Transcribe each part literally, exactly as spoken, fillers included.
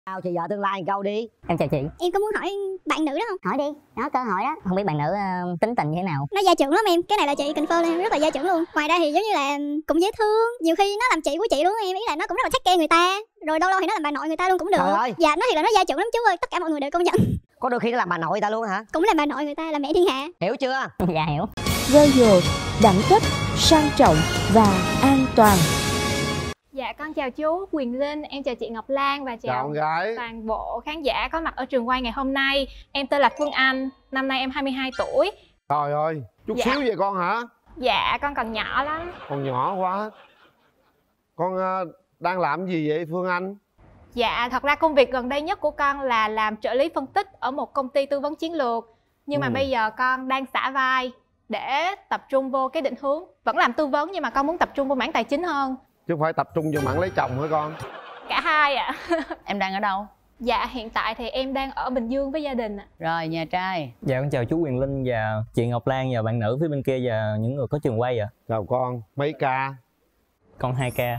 Chào chị vợ tương lai một câu đi. Em chào chị. Em có muốn hỏi bạn nữ đó không? Hỏi đi, đó cơ hội đó. Không biết bạn nữ uh, tính tình như thế nào? Nó gia trưởng lắm em, cái này là chị confirm em, rất là gia trưởng luôn. Ngoài ra thì giống như là cũng dễ thương, nhiều khi nó làm chị của chị luôn em, ý là nó cũng rất là take care người ta. Rồi lâu lâu thì nó làm bà nội người ta luôn cũng được. Trời ơi. Dạ, nói thiệt là nó gia trưởng lắm chú ơi, tất cả mọi người đều công nhận. Có đôi khi nó làm bà nội ta luôn hả? Cũng là bà nội người ta, là mẹ thiên hạ. Hiểu chưa? Dạ hiểu. Royal, đẳng cấp, sang trọng và an toàn. Dạ con chào chú Quyền Linh, em chào chị Ngọc Lan và chào, chào con gái. toàn bộ khán giả có mặt ở trường quay ngày hôm nay. Em tên là Phương Anh, năm nay em hai mươi hai tuổi. Trời ơi, chút Dạ. xíu vậy con hả? Dạ con còn nhỏ lắm. Còn nhỏ quá. Con uh, đang làm gì vậy Phương Anh? Dạ thật ra công việc gần đây nhất của con là làm trợ lý phân tích ở một công ty tư vấn chiến lược. Nhưng mà Ừ. bây giờ con đang xả vai để tập trung vô cái định hướng. Vẫn làm tư vấn nhưng mà con muốn tập trung vô mảng tài chính hơn. Chứ không phải tập trung vào mảng lấy chồng hả con? Cả hai ạ. Em đang ở đâu? Dạ hiện tại thì em đang ở Bình Dương với gia đình ạ. Rồi, nhà trai. Dạ con chào chú Quyền Linh và chị Ngọc Lan và bạn nữ phía bên kia và những người có trường quay ạ. Chào con, mấy ca? Con hai ca.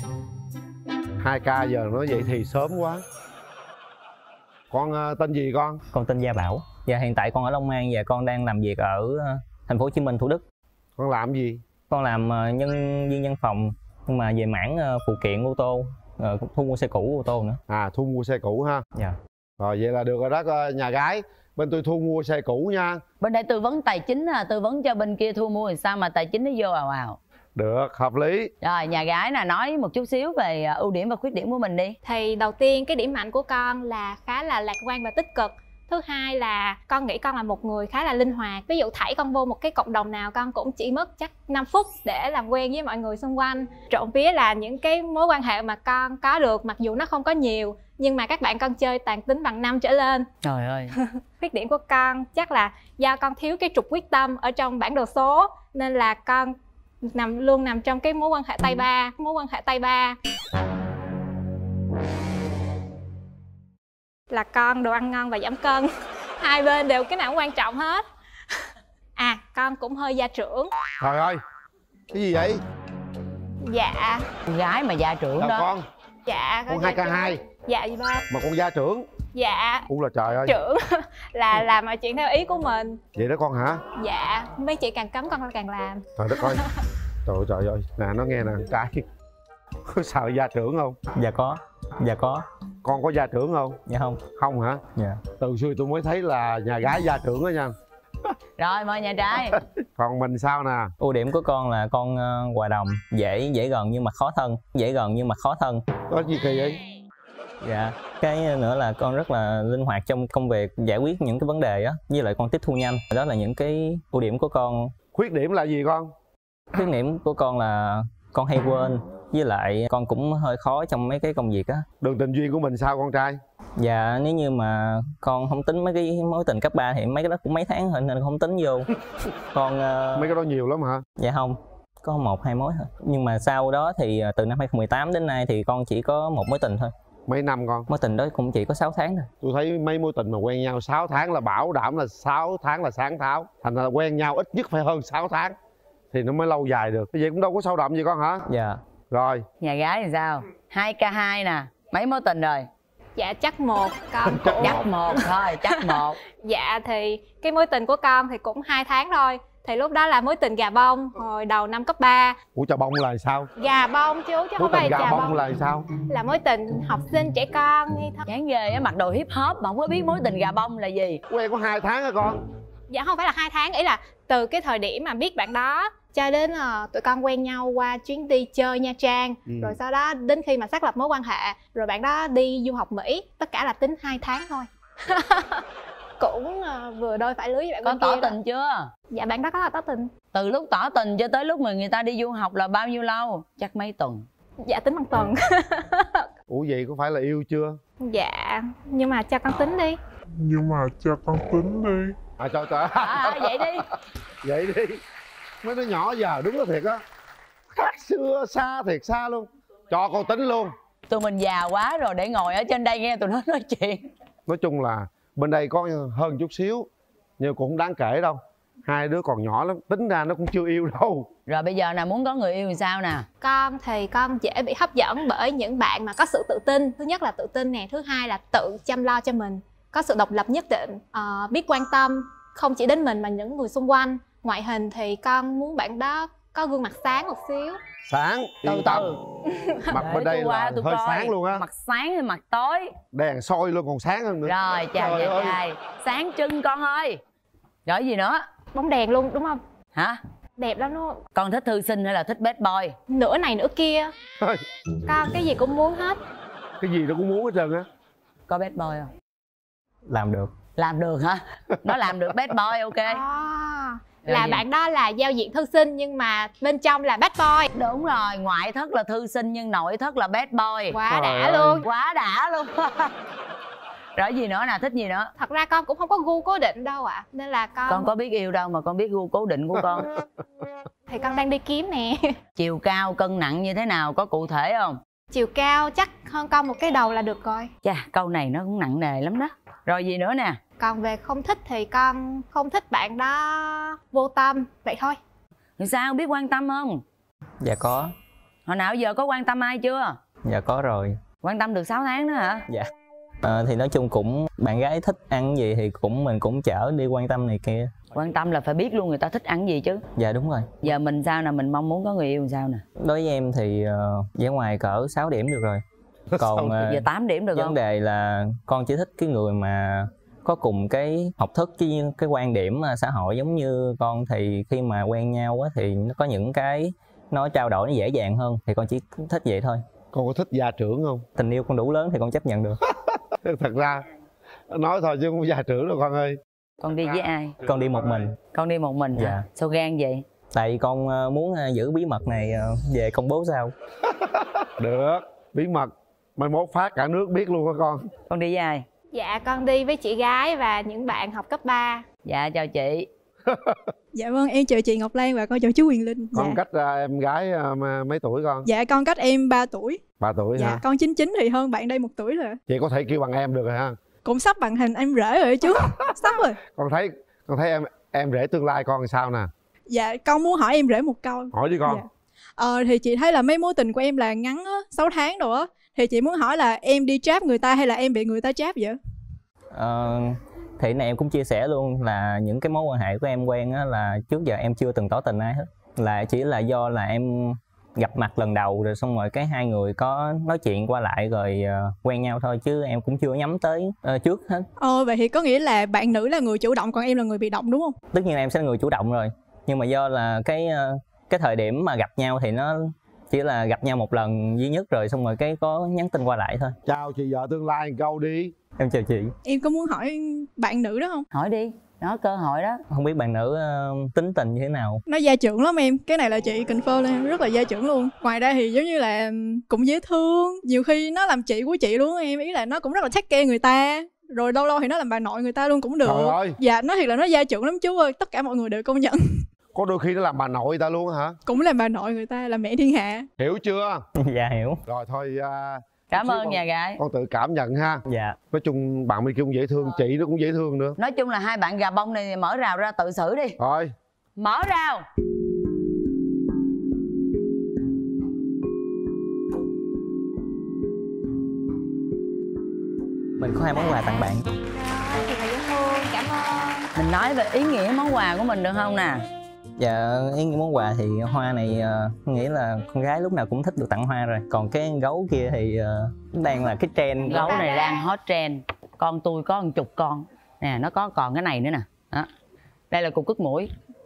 Hai ca giờ nói vậy thì sớm quá. Con uh, tên gì con? Con tên Gia Bảo. Và hiện tại con ở Long An và con đang làm việc ở uh, thành phố Hồ Chí Minh, Thủ Đức. Con làm gì? Con làm uh, nhân viên văn phòng nhưng mà về mảng uh, phụ kiện ô tô, uh, thu mua xe cũ ô tô nữa. À, thu mua xe cũ ha. Dạ. Rồi vậy là được rồi đó nhà gái. Bên tôi thu mua xe cũ nha. Bên đây tư vấn tài chính à, tư vấn cho bên kia thu mua thì sao mà tài chính nó vô ào ào. Được, hợp lý. Rồi, nhà gái nè, nói một chút xíu về ưu điểm và khuyết điểm của mình đi. Thì đầu tiên cái điểm mạnh của con là khá là lạc quan và tích cực. Thứ hai là con nghĩ con là một người khá là linh hoạt. Ví dụ thảy con vô một cái cộng đồng nào con cũng chỉ mất chắc năm phút để làm quen với mọi người xung quanh. Trộm vía là những cái mối quan hệ mà con có được mặc dù nó không có nhiều nhưng mà các bạn con chơi toàn tính bằng năm trở lên. Trời ơi. Khuyết điểm của con chắc là do con thiếu cái trục quyết tâm ở trong bản đồ số nên là con nằm luôn nằm trong cái mối quan hệ tay ba, mối quan hệ tay ba. Là con đồ ăn ngon và giảm cân. Hai bên đều cái nào cũng quan trọng hết. À con cũng hơi gia trưởng. Trời ơi, cái gì vậy? Dạ. Con gái mà gia trưởng Chào đó. con. Dạ Con gia hai ca trưởng. hai. Dạ gì ba. Mà con gia trưởng. Dạ. Cũng là trời ơi. Trưởng là làm mọi chuyện theo ý của mình. Vậy đó con hả? Dạ. Mấy chị càng cấm con càng làm. Trời đất ơi. Trời ơi trời ơi. Nè nó nghe nè trai. Có sợ gia trưởng không? Dạ có. Dạ có. Con có gia trưởng không? Dạ không. Không hả? Dạ. Từ xưa tôi mới thấy là nhà gái gia trưởng đó nha. Rồi, mời nhà trai. Còn mình sao nè? Ưu điểm của con là con uh, hòa đồng, dễ dễ gần nhưng mà khó thân, dễ gần nhưng mà khó thân. Có gì kỳ vậy? Dạ. Cái nữa là con rất là linh hoạt trong công việc, giải quyết những cái vấn đề á, với lại con tiếp thu nhanh. Đó là những cái ưu điểm của con. Khuyết điểm là gì con? Khuyết điểm của con là con hay quên, với lại con cũng hơi khó trong mấy cái công việc á. Đường tình duyên của mình sao con trai? Dạ nếu như mà con không tính mấy cái mối tình cấp ba thì mấy cái đó cũng mấy tháng thôi nên không tính vô. Con uh... mấy cái đó nhiều lắm hả? Dạ không, có một hai mối thôi. Nhưng mà sau đó thì từ năm hai không một tám đến nay thì con chỉ có một mối tình thôi. Mấy năm con? Mối tình đó cũng chỉ có sáu tháng thôi. Tôi thấy mấy mối tình mà quen nhau sáu tháng là bảo đảm là sáu tháng là sáng tháo. Thành ra quen nhau ít nhất phải hơn sáu tháng thì nó mới lâu dài được. Vậy cũng đâu có sâu đậm gì con hả? Dạ. Rồi. Nhà gái thì sao? Hai ca hai nè. Mấy mối tình rồi? Dạ chắc một. Con cũng... Chắc một thôi, chắc một. Dạ thì cái mối tình của con thì cũng hai tháng thôi. Thì lúc đó là mối tình gà bông hồi đầu năm cấp ba. Ủa trà bông là sao? Gà bông chú chứ mối không phải tình gà trà bông, bông là sao? Là mối tình học sinh trẻ con nghi thức. Chán ghê á, mặc đồ hip hop mà không có biết mối tình gà bông là gì. Quen có hai tháng hả con? Dạ không phải là hai tháng, ý là từ cái thời điểm mà biết bạn đó cho đến uh, tụi con quen nhau qua chuyến đi chơi Nha Trang. Ừ. Rồi sau đó đến khi mà xác lập mối quan hệ rồi bạn đó đi du học Mỹ. Tất cả là tính hai tháng thôi. Cũng uh, vừa đôi phải lưới với bạn. Con tỏ tình đó. Chưa? Dạ bạn đó có là tỏ tình. Từ lúc tỏ tình cho tới lúc mà người ta đi du học là bao nhiêu lâu? Chắc mấy tuần. Dạ tính bằng tuần. Ủa vậy có phải là yêu chưa? Dạ nhưng mà cho con tính đi. Nhưng mà cho con tính đi. À trời trời. À, vậy đi. Vậy đi. Mấy đứa nhỏ giờ đúng là thiệt á. Khác xưa xa thiệt xa luôn. Cho con tính luôn. Tụi mình già quá rồi để ngồi ở trên đây nghe tụi nó nói chuyện. Nói chung là bên đây có hơn chút xíu nhưng cũng không đáng kể đâu. Hai đứa còn nhỏ lắm, tính ra nó cũng chưa yêu đâu. Rồi bây giờ nè, muốn có người yêu thì sao nè? Con thì con dễ bị hấp dẫn bởi những bạn mà có sự tự tin. Thứ nhất là tự tin nè, thứ hai là tự chăm lo cho mình, có sự độc lập nhất định, uh, biết quan tâm không chỉ đến mình mà những người xung quanh. Ngoại hình thì con muốn bạn đó có gương mặt sáng một xíu. Sáng, Từ yên từ. tâm. Mặt bên đây là tôi hơi coi. sáng luôn á. Mặt sáng hay mặt tối? Đèn soi luôn còn sáng hơn nữa. Rồi chào Trời chàng ơi. trai. Sáng trưng con ơi. Rồi gì nữa? Bóng đèn luôn đúng không? Hả? Đẹp lắm đúng không? Con thích thư sinh hay là thích bad boy? Nửa này nửa kia. Thôi, Con cái gì cũng muốn hết. cái gì nó cũng muốn hết trơn á. Có bad boy không? Làm được. Làm được hả? Nó làm được bad boy, ok. À, Rồi là gì? bạn đó là giao diện thư sinh nhưng mà bên trong là bad boy. Đúng rồi, ngoại thất là thư sinh nhưng nội thất là bad boy. Quá Trời đã ơi. luôn. Quá đã luôn. Rồi gì nữa nè, thích gì nữa? Thật ra con cũng không có gu cố định đâu ạ, nên là con Con có biết yêu đâu mà con biết gu cố định của con. thì con đang đi kiếm nè. Chiều cao, cân nặng như thế nào, có cụ thể không? Chiều cao chắc hơn con một cái đầu là được rồi. Chà, câu này nó cũng nặng nề lắm đó. Rồi gì nữa nè? Còn về không thích thì con không thích bạn đó vô tâm, vậy thôi. Thì sao, biết quan tâm không? Dạ có. Hồi nào giờ có quan tâm ai chưa? Dạ có rồi. Quan tâm được sáu tháng đó hả? Dạ. À, thì nói chung cũng bạn gái thích ăn gì thì cũng mình cũng chở đi quan tâm này kia. Quan tâm là phải biết luôn người ta thích ăn gì chứ. Dạ đúng rồi. Giờ mình sao nè, mình mong muốn có người yêu sao nè? Đối với em thì uh, vẻ ngoài cỡ sáu điểm được rồi. Còn Giờ uh, tám điểm được vấn không? đề là con chỉ thích cái người mà có cùng cái học thức với cái quan điểm uh, xã hội giống như con, thì khi mà quen nhau á thì nó có những cái nó trao đổi nó dễ dàng hơn, thì con chỉ thích vậy thôi. Con có thích gia trưởng không? Tình yêu con đủ lớn thì con chấp nhận được. Thật ra nói thôi chứ không có gia trưởng đâu con ơi. Con đi với ai? Con đi một mình. Con đi một mình hả? Dạ. Sao gan vậy? Tại vì con uh, muốn uh, giữ bí mật này uh, về công bố sau. Được, bí mật mai mốt phát cả nước biết luôn hả con? Con đi với ai? Dạ con đi với chị gái và những bạn học cấp ba. Dạ chào chị. Dạ vâng, em chào chị Ngọc Lan và con chào chú Quyền Linh. Con Dạ. cách uh, em gái uh, mấy tuổi con? Dạ con cách em ba tuổi. Ba tuổi Dạ hả? con chín chín thì hơn bạn đây một tuổi rồi. Chị có thể kêu bằng em được rồi ha? Cũng sắp bằng hình em rể rồi chú. Sắp rồi. Con thấy con thấy em em rể tương lai con làm sao nè? Dạ con muốn hỏi em rể một câu. Hỏi đi con. Dạ. Ờ thì chị thấy là mấy mối tình của em là ngắn á, sáu tháng rồi á. Thì chị muốn hỏi là em đi trap người ta hay là em bị người ta trap vậy? Ờ, thì này em cũng chia sẻ luôn là những cái mối quan hệ của em quen á là trước giờ em chưa từng tỏ tình ai hết, là chỉ là do là em gặp mặt lần đầu rồi xong rồi cái hai người có nói chuyện qua lại rồi uh, quen nhau thôi, chứ em cũng chưa nhắm tới uh, trước hết. Ờ vậy thì có nghĩa là bạn nữ là người chủ động còn em là người bị động đúng không? Tất nhiên em sẽ là người chủ động rồi, nhưng mà do là cái uh, cái thời điểm mà gặp nhau thì nó chỉ là gặp nhau một lần duy nhất rồi xong rồi cái có nhắn tin qua lại thôi. Chào chị vợ tương lai một câu đi. Em chào chị. Em có muốn hỏi bạn nữ đó không? Hỏi đi, đó cơ hội đó. Không biết bạn nữ uh, tính tình như thế nào? Nó gia trưởng lắm em, cái này là chị confirm lên rất là gia trưởng luôn. Ngoài ra thì giống như là cũng dễ thương, nhiều khi nó làm chị của chị luôn em, ý là nó cũng rất là take care người ta. Rồi lâu lâu thì nó làm bà nội người ta luôn cũng được. Trời ơi. Dạ nói thiệt là nó gia trưởng lắm chú ơi, tất cả mọi người đều công nhận. Có đôi khi nó làm bà nội ta luôn hả? Cũng làm bà nội người ta, là mẹ thiên hạ. Hiểu chưa? Dạ hiểu. Rồi thôi uh, Cảm ơn con, nhà gái. con tự cảm nhận ha. Dạ. Nói chung bạn bên kia cũng dễ thương, chị nó cũng dễ thương nữa. Nói chung là hai bạn gà bông này mở rào ra tự xử đi. Rồi. Mở rào. Mình có hai món quà tặng bạn. Đó, thì là dễ thương, cảm ơn. Mình nói về ý nghĩa món quà của mình được không nè? Dạ, ý nghĩa món quà thì hoa này uh, nghĩ là con gái lúc nào cũng thích được tặng hoa rồi. Còn cái gấu kia thì uh, đang là cái trend. Gấu này đang hot trend. Con tôi có một chục con. Nè, nó có còn cái này nữa nè. Đó. Đây là cục cứt mũi.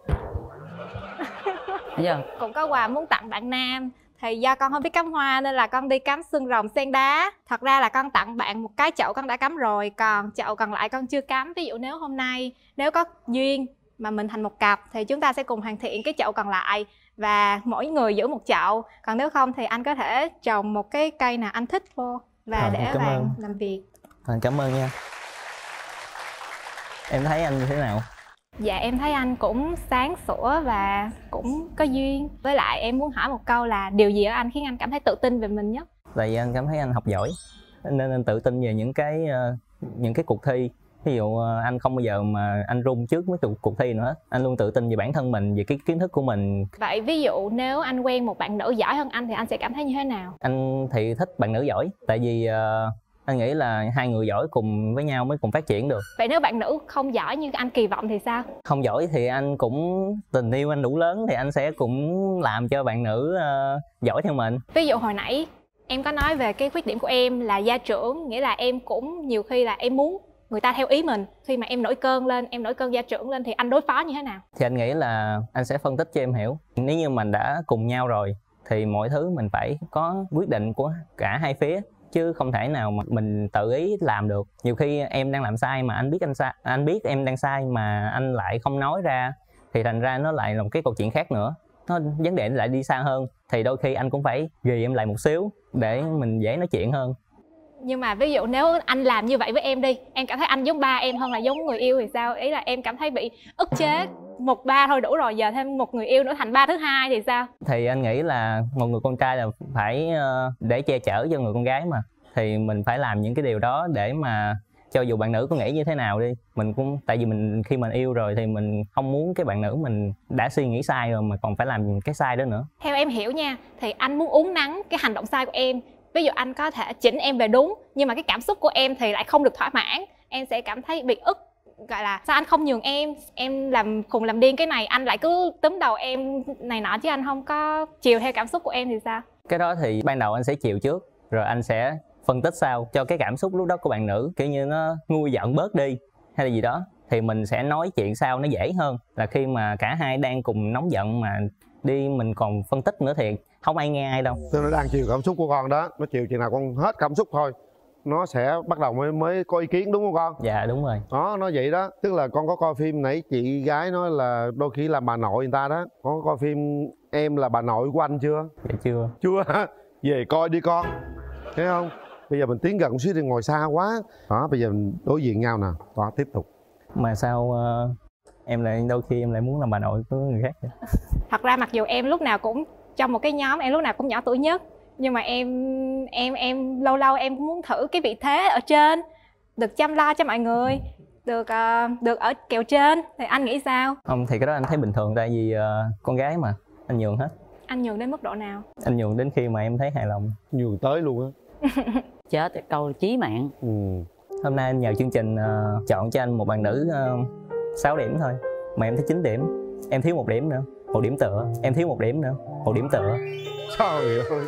Thấy chưa? Cũng có quà muốn tặng bạn nam. Thì do con không biết cắm hoa nên là con đi cắm xương rồng sen đá. Thật ra là con tặng bạn một cái chậu con đã cắm rồi, còn chậu còn lại con chưa cắm. Ví dụ nếu hôm nay nếu có duyên mà mình thành một cặp thì chúng ta sẽ cùng hoàn thiện cái chậu còn lại và mỗi người giữ một chậu. Còn nếu không thì anh có thể trồng một cái cây nào anh thích vô và À, để cảm bạn ơn. làm việc. À, cảm ơn nha. Em thấy anh như thế nào? Dạ em thấy anh cũng sáng sủa và cũng có duyên. Với lại em muốn hỏi một câu là điều gì ở anh khiến anh cảm thấy tự tin về mình nhất? Tại vì anh cảm thấy anh học giỏi nên anh tự tin về những cái uh, những cái cuộc thi, Ví dụ anh không bao giờ mà anh run trước mấy cuộc, cuộc thi nữa. Anh luôn tự tin về bản thân mình, về cái kiến thức của mình. Vậy ví dụ nếu anh quen một bạn nữ giỏi hơn anh thì anh sẽ cảm thấy như thế nào? Anh thì thích bạn nữ giỏi. Tại vì uh, anh nghĩ là hai người giỏi cùng với nhau mới cùng phát triển được. Vậy nếu bạn nữ không giỏi như anh kỳ vọng thì sao? Không giỏi thì anh cũng, tình yêu anh đủ lớn thì anh sẽ cũng làm cho bạn nữ uh, giỏi theo mình. Ví dụ hồi nãy em có nói về cái khuyết điểm của em là gia trưởng, nghĩa là em cũng nhiều khi là em muốn người ta theo ý mình. Khi mà em nổi cơn lên, em nổi cơn gia trưởng lên thì anh đối phó như thế nào? Thì anh nghĩ là anh sẽ phân tích cho em hiểu. Nếu như mình đã cùng nhau rồi thì mọi thứ mình phải có quyết định của cả hai phía, chứ không thể nào mà mình tự ý làm được. Nhiều khi em đang làm sai mà anh biết anh sai, anh biết em đang sai mà anh lại không nói ra thì thành ra nó lại là một cái câu chuyện khác nữa. Nó vấn đề lại đi xa hơn, thì đôi khi anh cũng phải ghi em lại một xíu để mình dễ nói chuyện hơn. Nhưng mà ví dụ nếu anh làm như vậy với em đi, em cảm thấy anh giống ba em hơn là giống người yêu thì sao? Ý là em cảm thấy bị ức chế, một ba thôi đủ rồi, giờ thêm một người yêu nữa thành ba thứ hai thì sao? Thì anh nghĩ là một người con trai là phải để che chở cho người con gái mà, thì mình phải làm những cái điều đó để mà cho dù bạn nữ có nghĩ như thế nào đi, mình cũng, tại vì mình khi mình yêu rồi thì mình không muốn cái bạn nữ mình đã suy nghĩ sai rồi mà còn phải làm cái sai đó nữa. Theo em hiểu nha, thì anh muốn uốn nắn cái hành động sai của em. Ví dụ anh có thể chỉnh em về đúng, nhưng mà cái cảm xúc của em thì lại không được thỏa mãn, em sẽ cảm thấy bị ức, gọi là sao anh không nhường em, em làm khùng làm điên cái này, anh lại cứ túm đầu em này nọ chứ anh không có chiều theo cảm xúc của em thì sao? Cái đó thì ban đầu anh sẽ chiều trước, rồi anh sẽ phân tích sau cho cái cảm xúc lúc đó của bạn nữ kiểu như nó nguôi giận bớt đi hay là gì đó, thì mình sẽ nói chuyện sau nó dễ hơn là khi mà cả hai đang cùng nóng giận mà đi mình còn phân tích nữa thì không ai nghe ai đâu. Tức nó đang chiều cảm xúc của con đó, nó chiều chừng nào con hết cảm xúc thôi nó sẽ bắt đầu mới mới có ý kiến, đúng không con? Dạ đúng rồi. Đó, nó vậy đó. Tức là con có coi phim nãy chị gái nói là đôi khi làm bà nội người ta đó, con có coi phim Em Là Bà Nội của anh chưa? Dạ chưa. Chưa hả? Về coi đi con, thấy không? Bây giờ mình tiến gần một xíu đi, ngồi xa quá. Đó, bây giờ mình đối diện nhau nè. Đó, tiếp tục. Mà sao uh, em lại đôi khi em lại muốn làm bà nội của người khác vậy? Thật ra mặc dù em lúc nào cũng trong một cái nhóm, em lúc nào cũng nhỏ tuổi nhất, nhưng mà em em em lâu lâu em cũng muốn thử cái vị thế ở trên, được chăm lo cho mọi người, được uh, được ở kèo trên. Thì anh nghĩ sao? Không, thì cái đó anh thấy bình thường, tại vì uh, con gái mà anh nhường hết. Anh nhường đến mức độ nào? Anh nhường đến khi mà em thấy hài lòng. Nhường tới luôn á. Chết, câu chí mạng. Ừ. Hôm nay anh nhờ chương trình uh, chọn cho anh một bạn nữ uh, sáu điểm thôi mà em thấy chín điểm. Em thiếu một điểm nữa, một điểm tựa. Em thiếu một điểm nữa, một điểm tựa. Trời ơi.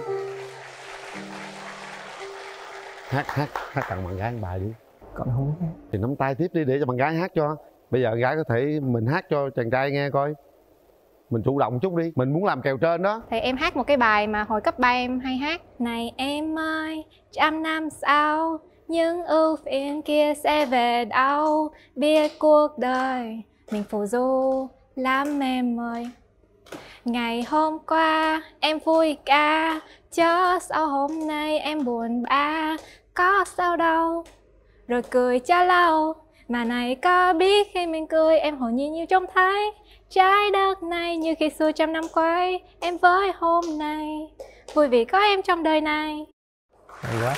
Hát, hát, hát tặng bạn gái một bài đi. Con không hát. Thì nắm tay tiếp đi để cho bạn gái hát cho. Bây giờ bạn gái có thể mình hát cho chàng trai nghe coi. Mình chủ động chút đi, mình muốn làm kèo trên đó. Thì em hát một cái bài mà hồi cấp ba em hay hát. Này em ơi, trăm năm sau những ưu phiền kia sẽ về đâu, biết cuộc đời mình phù du lắm em ơi. Ngày hôm qua em vui ca, chớ sao hôm nay em buồn bã, có sao đâu, rồi cười cho lâu. Mà này có biết khi mình cười em hồn nhiên như trông thấy trái đất này như khi xưa trăm năm quay. Em với hôm nay vui vì có em trong đời này. Hay quá.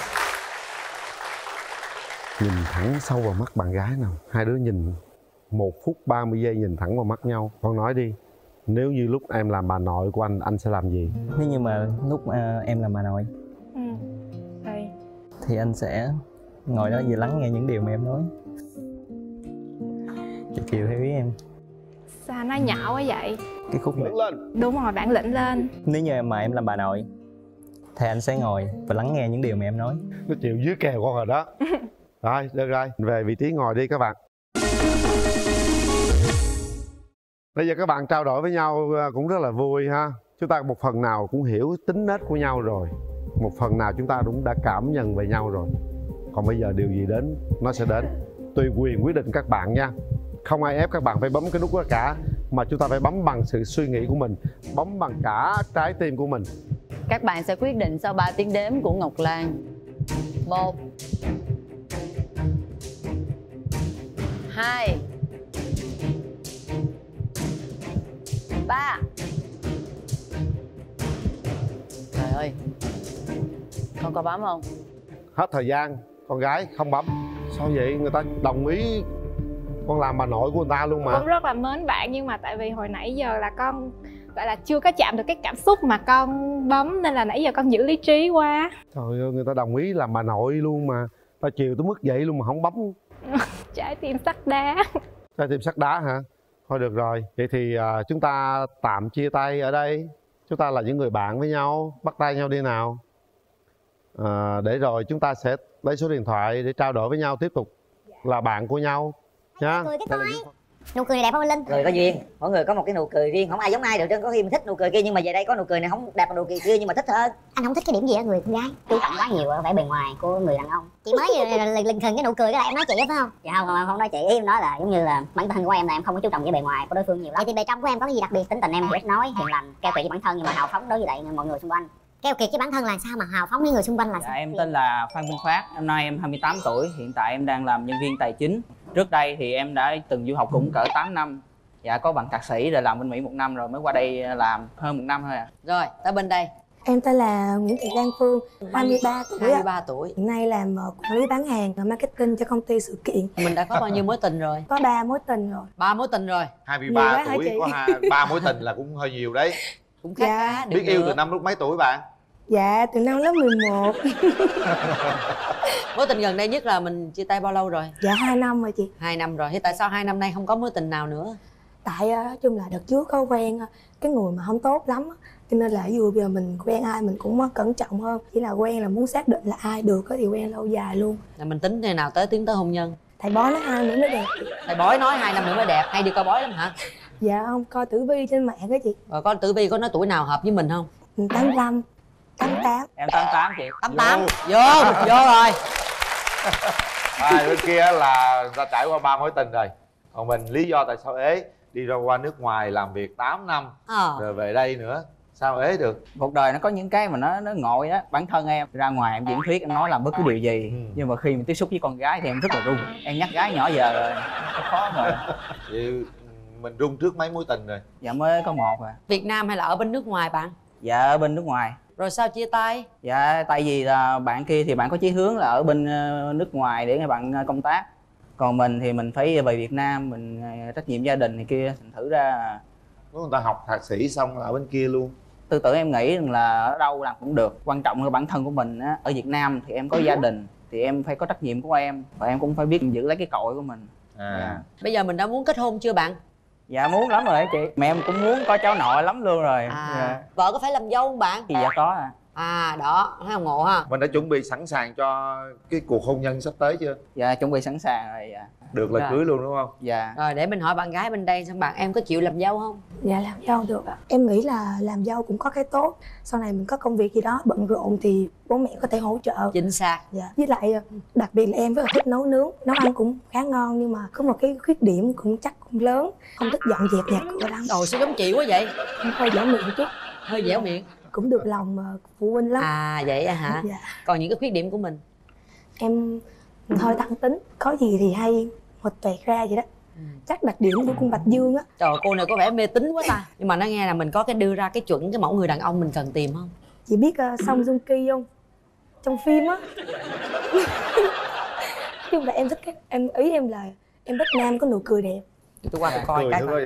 Nhìn thẳng sâu vào mắt bạn gái nào. Hai đứa nhìn một phút ba mươi giây nhìn thẳng vào mắt nhau. Con nói đi, nếu như lúc em làm bà nội của anh, anh sẽ làm gì? Nếu như mà lúc uh, em làm bà nội Ừ. Thì... thì anh sẽ ngồi đó và lắng nghe những điều mà em nói, chiều chiều theo ý em. Sao nó nhỏ quá vậy? Cái khúc này. Lên. Đúng rồi, bản lĩnh lên. Nếu như mà em làm bà nội thì anh sẽ ngồi và lắng nghe những điều mà em nói. Nó chịu dưới kèo con rồi đó. Rồi, được rồi, về vị trí ngồi đi các bạn. Bây giờ các bạn trao đổi với nhau cũng rất là vui ha. Chúng ta một phần nào cũng hiểu tính nết của nhau rồi, một phần nào chúng ta cũng đã cảm nhận về nhau rồi. Còn bây giờ điều gì đến, nó sẽ đến. Tùy quyền quyết định các bạn nha. Không ai ép các bạn phải bấm cái nút đó cả, mà chúng ta phải bấm bằng sự suy nghĩ của mình, bấm bằng cả trái tim của mình. Các bạn sẽ quyết định sau ba tiếng đếm của Ngọc Lan. Một, hai, ba. Trời ơi, con có bấm không? Hết thời gian, con gái không bấm. Sao vậy? Người ta đồng ý con làm bà nội của người ta luôn mà. Cũng rất là mến bạn, nhưng mà tại vì hồi nãy giờ là con gọi là chưa có chạm được cái cảm xúc mà con bấm, nên là nãy giờ con giữ lý trí quá. Trời ơi, người ta đồng ý làm bà nội luôn mà. Ta chiều tới mức vậy luôn mà không bấm. Trái tim sắt đá. Trái tim sắt đá hả? Thôi được rồi, vậy thì uh, chúng ta tạm chia tay ở đây. Chúng ta là những người bạn với nhau, bắt tay nhau đi nào. À, để rồi chúng ta sẽ lấy số điện thoại để trao đổi với nhau, tiếp tục là bạn của nhau nhá. Cười cái coi. Nụ cười này đẹp không anh Linh? Cười có duyên, mỗi người có một cái nụ cười riêng, không ai giống ai được trơn. Có khi mình thích nụ cười kia nhưng mà về đây có nụ cười này không đẹp bằng nụ cười kia nhưng mà thích hơn. Anh không thích cái điểm gì ở người con gái? Chú trọng quá nhiều ở vẻ bề ngoài của người đàn ông. Chị mới vừa lình khình cái nụ cười cái là em nói chị phải không? Dạ không, không, không nói chị, ý em nói là giống như là bản thân của em là em không có chú trọng với bề ngoài của đối phương nhiều lắm. Vậy thì bề trong của em có cái gì đặc biệt? Tính tình em thì ít nói, hiền lành, keo kiệt với bản thân nhưng mà hào phóng đối với lại mọi người xung quanh. Keo kiệt với bản thân là sao mà hào phóng với người xung quanh là sao? Dạ, em tên là Phan Minh Phát, năm nay em hai mươi tám tuổi, hiện tại em đang làm nhân viên tài chính. Trước đây thì em đã từng du học cũng cỡ tám năm. Dạ, có bằng thạc sĩ rồi làm bên Mỹ một năm rồi mới qua đây làm hơn một năm thôi à. Rồi, tới bên đây. Em tên là Nguyễn Thị Lan Phương, hai mươi ba tuổi. hai mươi ba tuổi. Hiện nay làm quản lý bán hàng và marketing cho công ty sự kiện. Mình đã có bao nhiêu mối tình rồi? Có ba mối tình rồi. Ba mối tình rồi. hai mươi ba tuổi có hai ba mối tình là cũng hơi nhiều đấy. Cũng khá dạ. khá. Biết yêu từ năm lúc mấy tuổi bạn? Dạ, từ năm lớp mười một. Mối tình gần đây nhất là mình chia tay bao lâu rồi? Dạ hai năm rồi chị. Hai năm rồi. Thế tại sao hai năm nay không có mối tình nào nữa? Tại nói chung là đợt trước có quen cái người mà không tốt lắm, cho nên là dù bây giờ mình quen ai mình cũng cẩn trọng hơn. Chỉ là quen là muốn xác định là ai được thì quen lâu dài luôn. Là mình tính thế nào tới tiến tới hôn nhân? Thầy bói nói hai năm nữa mới đẹp. Thầy bói nói hai năm nữa mới đẹp, hay đi coi bói lắm hả? Dạ không, coi tử vi trên mạng đó chị. Rồi con tử vi có nói tuổi nào hợp với mình không? tám mươi lăm, tám mươi tám. Em tám mươi tám chị. tám mươi tám. Vô, vô, vô rồi. À, bên kia là người ta trải qua ba mối tình rồi. Còn mình lý do tại sao ế? Đi ra qua nước ngoài làm việc tám năm à. Rồi về đây nữa, sao ế được? Cuộc đời nó có những cái mà nó nó ngồi đó. Bản thân em ra ngoài em diễn thuyết, em nói làm bất cứ điều gì, ừ. nhưng mà khi mình tiếp xúc với con gái thì em rất là run. Em nhắc gái nhỏ giờ rồi, nó khó mà. Vậy mình run trước mấy mối tình rồi? Dạ mới có một à. Việt Nam hay là ở bên nước ngoài bạn? Dạ ở bên nước ngoài. Rồi sao chia tay? Dạ tại vì là bạn kia thì bạn có chí hướng là ở bên nước ngoài để bạn công tác. Còn mình thì mình phải về Việt Nam, mình trách nhiệm gia đình này kia, thành thử ra người ta học thạc sĩ xong là ở bên kia luôn. Tư tưởng em nghĩ là ở đâu làm cũng được, quan trọng là bản thân của mình á. Ở Việt Nam thì em có gia đình thì em phải có trách nhiệm của em, và em cũng phải biết giữ lấy cái cội của mình. À. Dạ. Bây giờ mình đã muốn kết hôn chưa bạn? Dạ muốn lắm rồi chị. Mẹ em cũng muốn có cháu nội lắm luôn rồi. À. Dạ. Vợ có phải làm dâu không bạn? Thì dạ có à. À đó, thấy không ngộ ha. Mình đã chuẩn bị sẵn sàng cho cái cuộc hôn nhân sắp tới chưa? Dạ chuẩn bị sẵn sàng rồi. Dạ. Được là Rồi. cưới luôn đúng không? Dạ. Rồi để mình hỏi bạn gái bên đây xem bạn em có chịu làm dâu không? Dạ làm dâu được ạ. Em nghĩ là làm dâu cũng có cái tốt. Sau này mình có công việc gì đó bận rộn thì bố mẹ có thể hỗ trợ. Chính xác. Dạ. Với lại đặc biệt là em rất là thích nấu nướng. Nấu ăn cũng khá ngon nhưng mà có một cái khuyết điểm cũng chắc cũng lớn. Không thích dọn dẹp nhà cửa lắm. Ồ sao giống chị quá vậy? Hơi dẻo miệng chút. Hơi dẻo miệng. Cũng được lòng phụ huynh lắm. À vậy à hả? Dạ. Còn những cái khuyết điểm của mình? Em hơi thẳng tính. Có gì thì hay một toẹt ra vậy đó. Ừ. Chắc đặc điểm của con Bạch Dương á. Trời cô này có vẻ mê tín quá ta. Nhưng mà nó nghe là mình có cái đưa ra cái chuẩn, cái mẫu người đàn ông mình cần tìm không? Chị biết uh, Song Joong Ki không? Trong phim á. Nhưng mà em thích cái em ý em là em thích nam có nụ cười đẹp. Tôi qua tôi coi cái coi.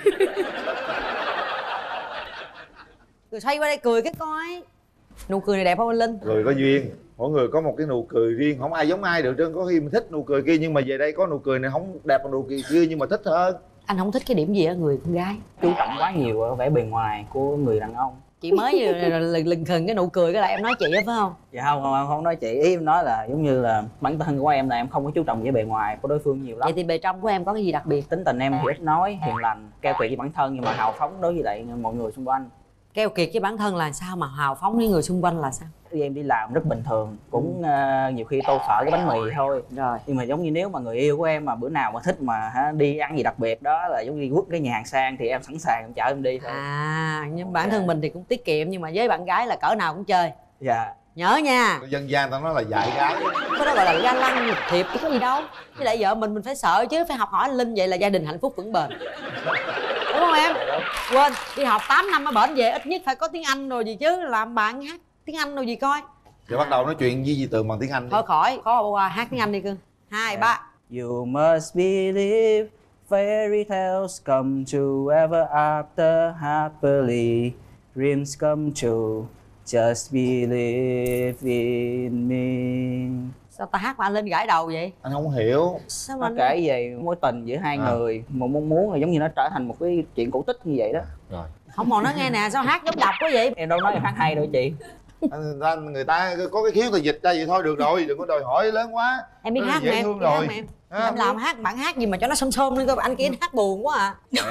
Cười xoay qua đây cười cái coi. Nụ cười này đẹp không anh Linh? Cười có duyên. Mỗi người có một cái nụ cười riêng, không ai giống ai được trơn. Có khi mình thích nụ cười kia nhưng mà về đây có nụ cười này không đẹp bằng nụ cười kia nhưng mà thích hơn. Anh không thích cái điểm gì ở người con gái? Chú trọng quá nhiều ở vẻ bề ngoài của người đàn ông. Chị mới vừa lừng khừng cái nụ cười cái là em nói chị á phải không? Dạ không, không, không nói chị, ý em nói là giống như là bản thân của em là em không có chú trọng với bề ngoài của đối phương nhiều lắm. Vậy thì bề trong của em có cái gì đặc biệt? Tính tình em thì ít nói, hiền lành, keo kiệt với bản thân nhưng mà hào phóng đối với lại mọi người xung quanh. Keo kiệt với bản thân là sao mà hào phóng với người xung quanh là sao? Thì em đi làm rất bình thường, cũng uh, nhiều khi tô phở cái bánh mì thôi. Rồi. Nhưng mà giống như nếu mà người yêu của em mà bữa nào mà thích mà ha, đi ăn gì đặc biệt đó là giống như quất cái nhà hàng sang thì em sẵn sàng em chở em đi thôi. À nhưng bản thân mình thì cũng tiết kiệm nhưng mà với bạn gái là cỡ nào cũng chơi. Dạ. Nhớ nha. Dân gian tao nói là dạy gái. Cái đó gọi là ga lăng thiệp chứ có gì đâu. Với lại vợ mình mình phải sợ chứ, phải học hỏi anh Linh vậy là gia đình hạnh phúc vững bền. Đúng không em? Quên, đi học tám năm ở bển về ít nhất phải có tiếng Anh rồi gì chứ, làm bạn hát tiếng Anh rồi gì coi. Rồi bắt đầu nói chuyện với Di Tường bằng tiếng Anh đi. Thôi khỏi, khó qua hát tiếng Anh đi cưng. hai ba. You must believe fairy tales come true ever after happily. Dreams come true, just believe in me. Sao ta hát mà anh lên gãi đầu vậy? Anh không hiểu. Sao Nó mà kể về mối tình giữa hai À. người, một mong muốn là giống như nó trở thành một cái chuyện cổ tích như vậy đó. Rồi. không còn nói nghe nè, sao hát giống đọc quá vậy? Em đâu nói em hát hay đâu chị. Người ta, người ta có cái khiếu thì dịch ra vậy thôi được rồi, đừng có đòi hỏi lớn quá. Em biết Nó hát mà dễ em, thương biết hát rồi. mà em. À, Em làm hát bạn hát gì mà cho nó xôm xôm lên coi, anh kia hát buồn quá à.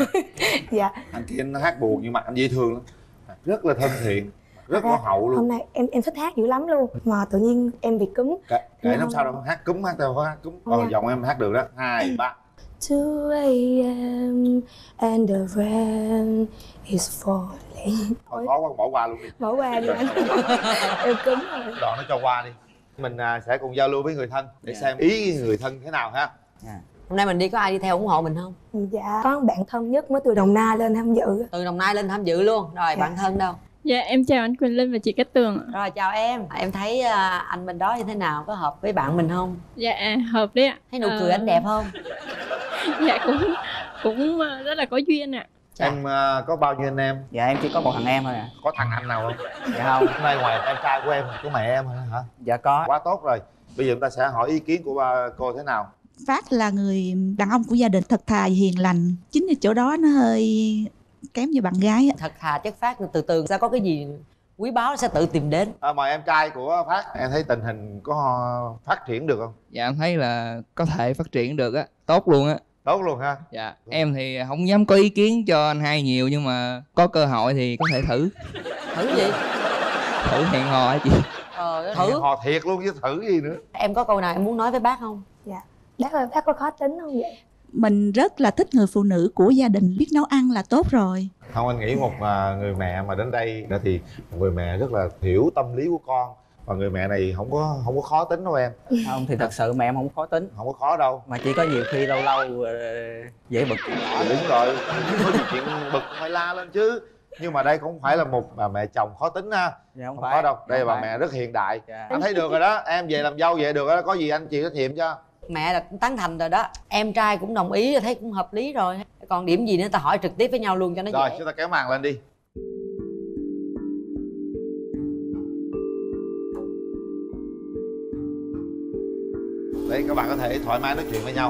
Dạ. Anh kia nó hát buồn nhưng mà anh dễ thương lắm, rất là thân thiện, rất có hậu luôn. Hôm nay em em thích hát dữ lắm luôn mà tự nhiên em bị cúm. Kệ, kệ Nhưng nó không- sao đâu, hát cúm hát đâu có hát cúm. Không Ờ, nha. giọng em hát được đó. Hai ba. two a m and the rain is falling. Thôi khó quá bỏ qua luôn đi. Bỏ qua đi anh. Em cúm rồi. Đoạn nó cho qua đi. Mình à, sẽ cùng giao lưu với người thân để Dạ. xem ý người thân thế nào ha. Hôm nay mình đi có ai đi theo ủng hộ mình không? Dạ. Có bạn thân nhất mới từ Đồng Nai lên tham dự. Từ Đồng Nai lên tham dự luôn. Rồi bạn thân đâu? Dạ em chào anh Quỳnh Linh và chị Cát Tường ạ. Rồi chào em. Em thấy à, anh bên đó như thế nào? Có hợp với bạn mình không? Dạ hợp đấy ạ. Thấy nụ cười Ờ, anh đẹp không? Dạ cũng cũng ờ, rất là có duyên ạ. Em à, có bao nhiêu anh em? Dạ em chỉ có một thằng em thôi à. Có thằng anh nào không? Dạ không. Hôm nay ngoài em trai của em có mẹ em hả? Dạ có. Quá tốt rồi. Bây giờ chúng ta sẽ hỏi ý kiến của ba cô thế nào. Phát là người đàn ông của gia đình, thật thà và hiền lành. Chính vì chỗ đó nó hơi kém như bạn gái á. Thật thà chất phát, từ từ sẽ có cái gì quý báu sẽ tự tìm đến. À, mời em trai của Phát. Em thấy tình hình có phát triển được không? Dạ em thấy là có thể phát triển được á, tốt luôn á. Tốt luôn ha. Dạ em thì không dám có ý kiến cho anh hai nhiều, nhưng mà có cơ hội thì có thể thử. Thử gì? Thử hẹn hò hả chị? Ờ, Thử thử. hò thiệt luôn chứ thử gì nữa. Em có câu nào em muốn nói với bác không? Dạ. Bác ơi, bác có khó tính không vậy? Mình rất là thích người phụ nữ của gia đình, biết nấu ăn là tốt rồi. Không, anh nghĩ một à, người mẹ mà đến đây đó thì một người mẹ rất là hiểu tâm lý của con. Và người mẹ này không có không có khó tính đâu em. Không thì thật sự mẹ em không khó tính. Không có khó đâu. Mà chỉ có nhiều khi lâu lâu ờ, dễ bực. Đúng rồi, có gì chuyện bực phải la lên chứ. Nhưng mà đây không phải là một bà mẹ chồng khó tính ha. Dạ, không Không phải. có đâu, đây là Không bà phải. mẹ rất hiện đại. Dạ. Anh thấy được rồi đó, em về làm dâu vậy được đó, có gì anh chịu trách nhiệm cho. Mẹ là cũng tán thành rồi đó. Em trai cũng đồng ý, thấy cũng hợp lý rồi. Còn điểm gì nữa ta hỏi trực tiếp với nhau luôn cho nó Rồi, dễ. chúng ta kéo màn lên đi. Đấy, các bạn có thể thoải mái nói chuyện với nhau.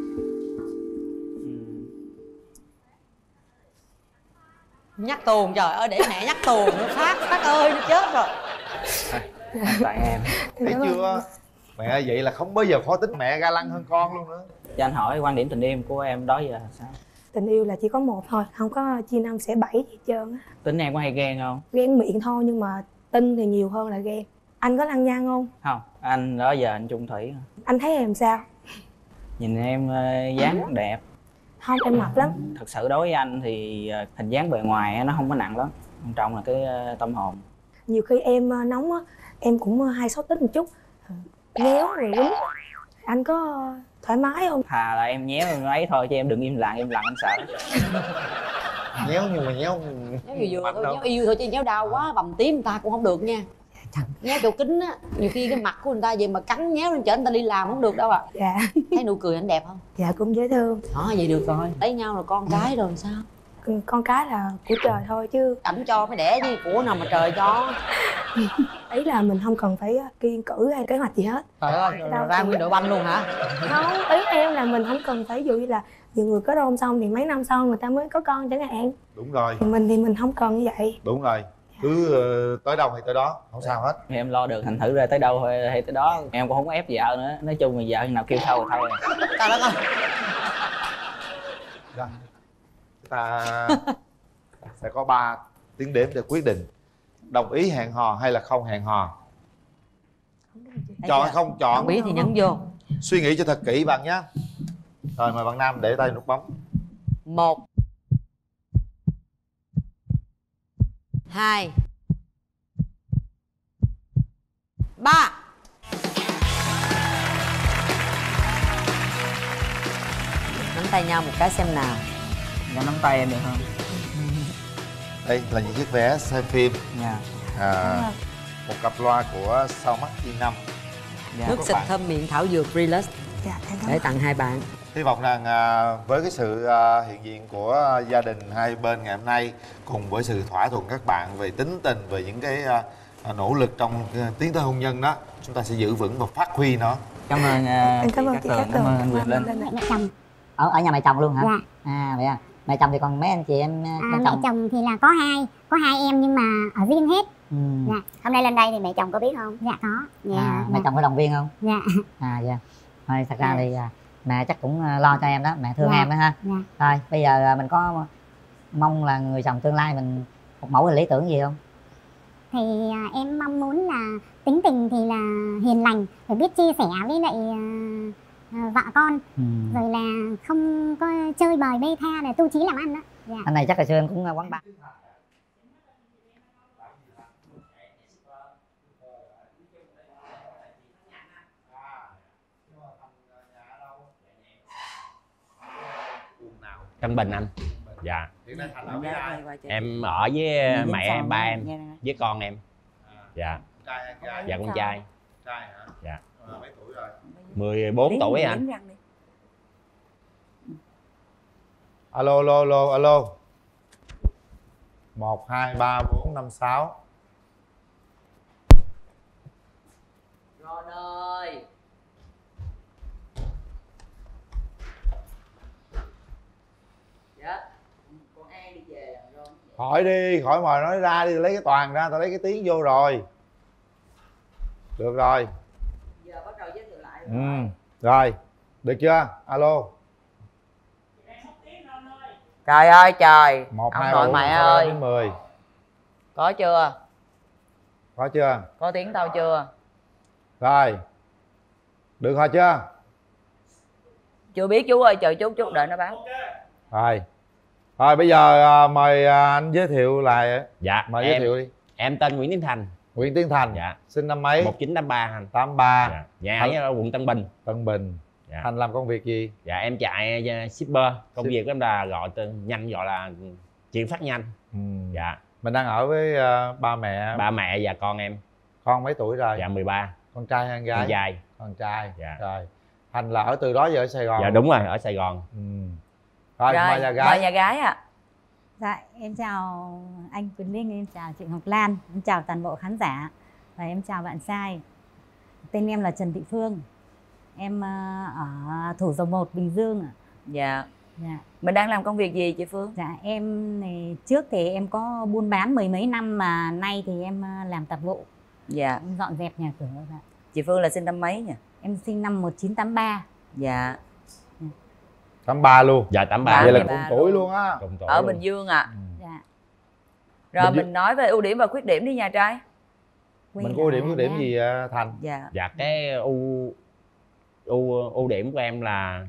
Nhắc tuồng, trời ơi, để mẹ nhắc tuồng nữa. Phát, Phát ơi, nó chết rồi. Tại em. Thấy chưa? Mẹ vậy là không bao giờ khó tính, mẹ ga lăng hơn con luôn nữa. Cho anh hỏi quan điểm tình yêu của em đó giờ là sao? Tình yêu là chỉ có một thôi, không có chia năm xẻ bảy gì hết trơn á. Tính em có hay ghen không? Ghen miệng thôi nhưng mà tin thì nhiều hơn là ghen. Anh có lăng nhăng không? Không, anh đó giờ anh chung thủy. Anh thấy em sao? Nhìn em ờ, dáng rất đẹp. Không, em mập lắm. Thật sự đối với anh thì ờ, hình dáng bề ngoài á, nó không có nặng lắm. Quan trọng là cái ờ, tâm hồn. Nhiều khi em ờ, nóng á, em cũng ờ, hay xấu tính một chút. Nhéo rồi quýnh. Anh có ờ, thoải mái không? Thà là em nhéo em ấy thôi chứ em đừng im lặng, im lặng anh sợ. Nhéo nhưng mà nhéo Nhéo vừa vừa thôi, nhéo yêu thôi chứ nhéo đau quá bầm tím người ta cũng không được nha. Nhéo chỗ kính á, nhiều khi cái mặt của người ta vậy mà cắn nhéo lên trển người ta đi làm không được đâu ạ. À. Dạ. Thấy nụ cười anh đẹp không? Dạ cũng dễ thương. Đó, vậy được rồi. Lấy nhau rồi con cái rồi sao? Con cái là của trời thôi chứ. Cảnh cho mới đẻ chứ của nào mà trời cho. Ý là mình không cần phải kiêng cữ hay kế hoạch gì hết. Trời ơi, ra nguyên đội banh luôn hả? Không, ý em là mình không cần phải, ví dụ như là nhiều người kết hôn xong thì mấy năm sau người ta mới có con chẳng hạn. Đúng rồi. Thì mình thì mình không cần như vậy. Đúng rồi. Cứ uh, tới đâu hay tới đó, không sao hết. Thì em lo được, thành thử ra tới đâu hay, hay tới đó. Em cũng không có ép vợ nữa. Nói chung là vợ nào kêu thôi thì thôi. Trời đất ơi. Rồi. Ta sẽ có ba tiếng đếm để quyết định đồng ý hẹn hò hay là không hẹn hò. Chọn hay không chọn? Đồng ý thì nhấn vô. Suy nghĩ cho thật kỹ bạn nhé. Rồi mời bạn Nam để tay nút bấm. Một, hai, ba. Nắm tay nhau một cái xem nào. Dạ nắm tay em được không? Đây là những chiếc vé xem phim. Dạ. À, một cặp loa của Soundmax i năm. Nước xịt thơm miệng thảo dược Relax. Dạ, em cảm để ơn. tặng hai bạn. Hy vọng rằng à, với cái sự à, hiện diện của gia đình hai bên ngày hôm nay, cùng với sự thỏa thuận các bạn về tính tình, về những cái à, à, nỗ lực trong à, tiến tới hôn nhân đó, chúng ta sẽ giữ vững và phát huy nó. Cảm ơn uh, Em cảm ơn chị Cát cảm ơn anh Tường. Quyền Linh. Mẹ chồng. Ở ở nhà mẹ chồng luôn hả? Dạ. À vậy à. Mẹ chồng thì còn mấy anh chị em À, bên mẹ chồng? chồng thì là có hai, có hai em nhưng mà ở riêng hết. Ừ. Dạ. Hôm nay lên đây thì mẹ chồng có biết không? Dạ có. Dạ. À, mẹ dạ. chồng có động viên không? Dạ. À dạ. Thôi thật ra Dạ. thì à, mẹ chắc cũng à, lo cho em đó, mẹ thương Dạ. em đó ha. Dạ. Thôi bây giờ à, mình có mong là người chồng tương lai mình một mẫu hình lý tưởng gì không? Thì à, em mong muốn là tính tình thì là hiền lành, phải biết chia sẻ với lại à, à, vợ con, Ừ. rồi là không có chơi bời bê tha, để tu chí làm ăn đó. Dạ. Anh này chắc là xưa em cũng à, quán bar. Tân Bình anh. Dạ. Hiện nay Thành ở với ai? Em ở với mẹ em, ba em, với con em. Dạ. Trai hay gái? Dạ con trai. Trai hả? Dạ. À, mấy tuổi rồi? mười bốn tuổi anh. Alo alo alo alo. Một hai ba bốn năm sáu. Ron ơi. Dạ. Con An đi về rồi. Khỏi đi, khỏi mời nói ra đi, lấy cái toàn ra, tao lấy cái tiếng vô rồi. Được rồi. Giờ bắt đầu giới thiệu lại rồi. Ừ. Rồi, được chưa? Alo. Trời ơi trời. Một Ông hai nội ba mẹ bốn ơi. đến mười. Có chưa? Có chưa? Có tiếng tao chưa? Rồi. Được rồi chưa? Chưa biết chú ơi, chờ chút chút đợi nó báo. Rồi. Rồi bây giờ à, mời à, anh giới thiệu lại. Dạ. Mời em, giới thiệu đi. Em tên Nguyễn Tiến Thành. Nguyễn Tiến Thành. Dạ. Sinh năm mấy? một chín tám ba anh. tám ba. Dạ. Nhà ở quận Tân Bình. Tân Bình. Dạ. Thành làm công việc gì? Dạ em chạy uh, shipper. Công Ship. việc của em là gọi tên nhanh, gọi là chuyển phát nhanh. Ừ. Dạ. Mình đang ở với à, ba mẹ. Ba mẹ và con em. Con mấy tuổi rồi? Dạ mười ba. Con trai hay con gái? Con trai. Con trai. Dạ. Rồi. Thành là ở từ đó giờ ở Sài Gòn. Dạ đúng rồi, ở Sài Gòn. Ừ. Rồi, Rồi, mời nhà gái. mời nhà gái ạ. Dạ, em chào anh Quyền Linh, em chào chị Ngọc Lan, em chào toàn bộ khán giả và em chào bạn trai. Tên em là Trần Thị Phương, em ờ, ở Thủ Dầu Một, Bình Dương ạ. Dạ. Dạ. Mình đang làm công việc gì chị Phương? Dạ, em này trước thì em có buôn bán mười mấy năm mà nay thì em ờ, làm tạp vụ. Dạ. Em dọn dẹp nhà cửa. Dạ. Chị Phương là sinh năm mấy nhỉ? Em sinh năm một chín tám ba. Dạ. tám ba luôn. Dạ tám ba. Vậy là cùng tuổi luôn á. Cùng tuổi Ở luôn. Bình Dương ạ. À. Dạ. Rồi Bình mình Dương. nói về ưu điểm và khuyết điểm đi nhà trai. Mình có ưu điểm khuyết điểm gì à, Thành? Dạ. Dạ cái ưu ưu ưu điểm của em là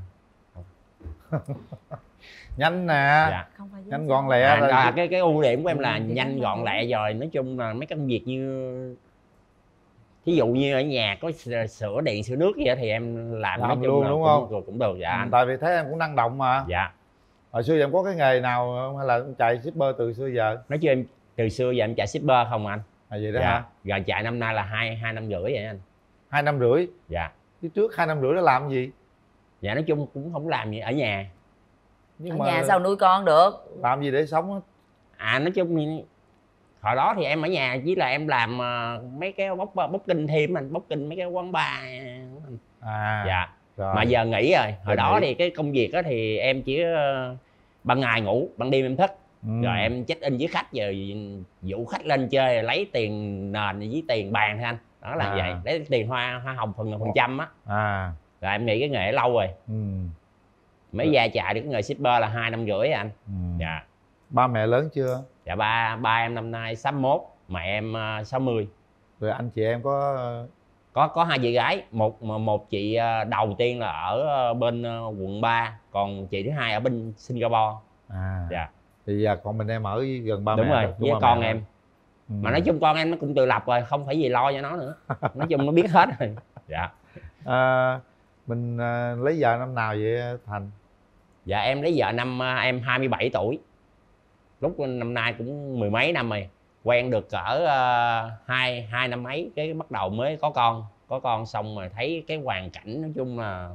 Nhanh nè. Dạ. Nhanh gọn lẹ. À, rồi. à, cái cái ưu điểm của em là nhanh gọn lẹ, rồi nói chung là mấy cái công việc như thí dụ như ở nhà có sửa điện sửa nước gì đó thì em làm, Làm nói chung luôn là đúng cũng, không? cũng được. Dạ Ừ, anh. tại vì thấy em cũng năng động mà. Dạ. Hồi xưa em có cái nghề nào không? Hay là em chạy shipper từ xưa giờ? Nói chứ em từ xưa giờ em chạy shipper không anh. À vậy đó Dạ. hả? Rồi chạy năm nay là hai hai năm rưỡi vậy anh. Hai năm rưỡi. Dạ. Chứ trước hai năm rưỡi đó làm gì? Dạ nói chung cũng không làm gì ở nhà. Nhưng Ở mà nhà sao nuôi con được? làm gì để sống á? À nói chung thì hồi đó thì em ở nhà chỉ là em làm uh, mấy cái bốc bốc kinh thêm anh, bốc kinh mấy cái quán bar. À. Dạ. Rồi. Mà giờ nghỉ rồi. Hồi Giờ đó nghỉ. thì cái công việc đó thì em chỉ uh, ban ngày ngủ, ban đêm em thức. Ừ. Rồi em check in với khách, rồi dụ khách lên chơi lấy tiền nền với tiền bàn thôi anh. Đó là À. vậy, lấy tiền hoa hoa hồng phần phần trăm á. À. Rồi em nghĩ cái nghề lâu rồi. Ừ. Mới ra chạy được cái nghề shipper là hai năm rưỡi anh. Ừ. Dạ. Ba mẹ lớn chưa? Dạ ba ba em năm nay sáu mốt, mẹ em uh, sáu mươi. Rồi anh chị em có có có hai chị gái, một một chị đầu tiên là ở bên quận ba, còn chị thứ hai ở bên Singapore. À. Dạ. Thì giờ còn mình em ở gần ba Đúng mẹ. rồi, đúng với ba con mẹ em. rồi. Ừ. Mà nói chung con em nó cũng tự lập rồi, không phải gì lo cho nó nữa. Nói chung nó biết hết rồi. Dạ. À, mình à, lấy vợ năm nào vậy Thành? Dạ em lấy vợ năm em hai mươi bảy tuổi. Lúc năm nay cũng mười mấy năm rồi. Quen được cỡ uh, hai hai năm mấy cái bắt đầu mới có con. Có con xong rồi thấy cái hoàn cảnh nói chung là hồi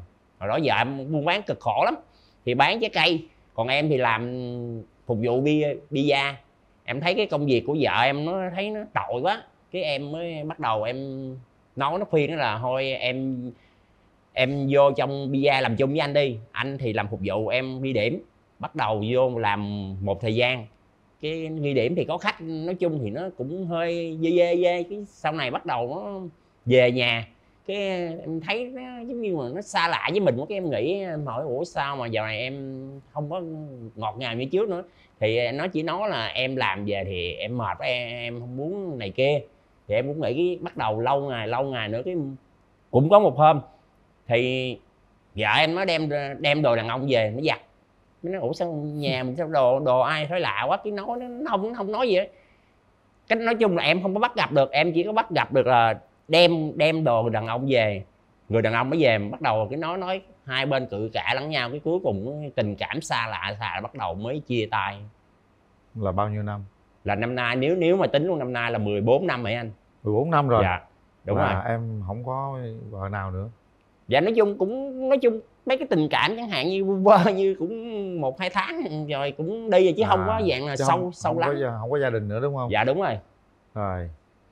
hồi đó vợ em buôn bán cực khổ lắm, thì bán trái cây, còn em thì làm phục vụ bia pizza. Em thấy cái công việc của vợ em nó thấy nó tội quá, cái em mới bắt đầu em nói, nó khuyên nó là thôi em em vô trong pizza làm chung với anh đi, anh thì làm phục vụ, em ghi điểm. Bắt đầu vô làm một thời gian, cái ghi điểm thì có khách, nói chung thì nó cũng hơi dê dê dê. Cái sau này bắt đầu nó về nhà, cái em thấy nó giống như mà nó xa lạ với mình, cái em nghĩ, em hỏi ủa sao mà giờ này em không có ngọt ngào như trước nữa. Thì nó chỉ nói là em làm về thì em mệt, em, em không muốn này kia. Thì em cũng nghĩ cái bắt đầu lâu ngày lâu ngày nữa, cái cũng có một hôm thì vợ em nó đem đem đồ đàn ông về nó giặt. Nó nói ủa sao nhà mình sao đồ đồ ai thấy lạ quá, cái nói nó không nó không nói gì hết. Cái nói chung là em không có bắt gặp được, em chỉ có bắt gặp được là đem đem đồ đàn ông về, người đàn ông mới về, bắt đầu cái nói nói hai bên cự cãi lẫn nhau, cái cuối cùng tình cảm xa lạ xa bắt đầu mới chia tay. Là bao nhiêu năm? Là năm nay, nếu nếu mà tính luôn năm nay là mười bốn năm rồi anh. mười bốn năm rồi. Dạ đúng và rồi. Em không có vợ nào nữa? Dạ nói chung cũng nói chung mấy cái tình cảm chẳng hạn như vơ như cũng một hai tháng rồi cũng đi rồi, chứ à, không có dạng là sâu không, sâu không lắm. Có, không có gia đình nữa đúng không? Dạ đúng rồi. Rồi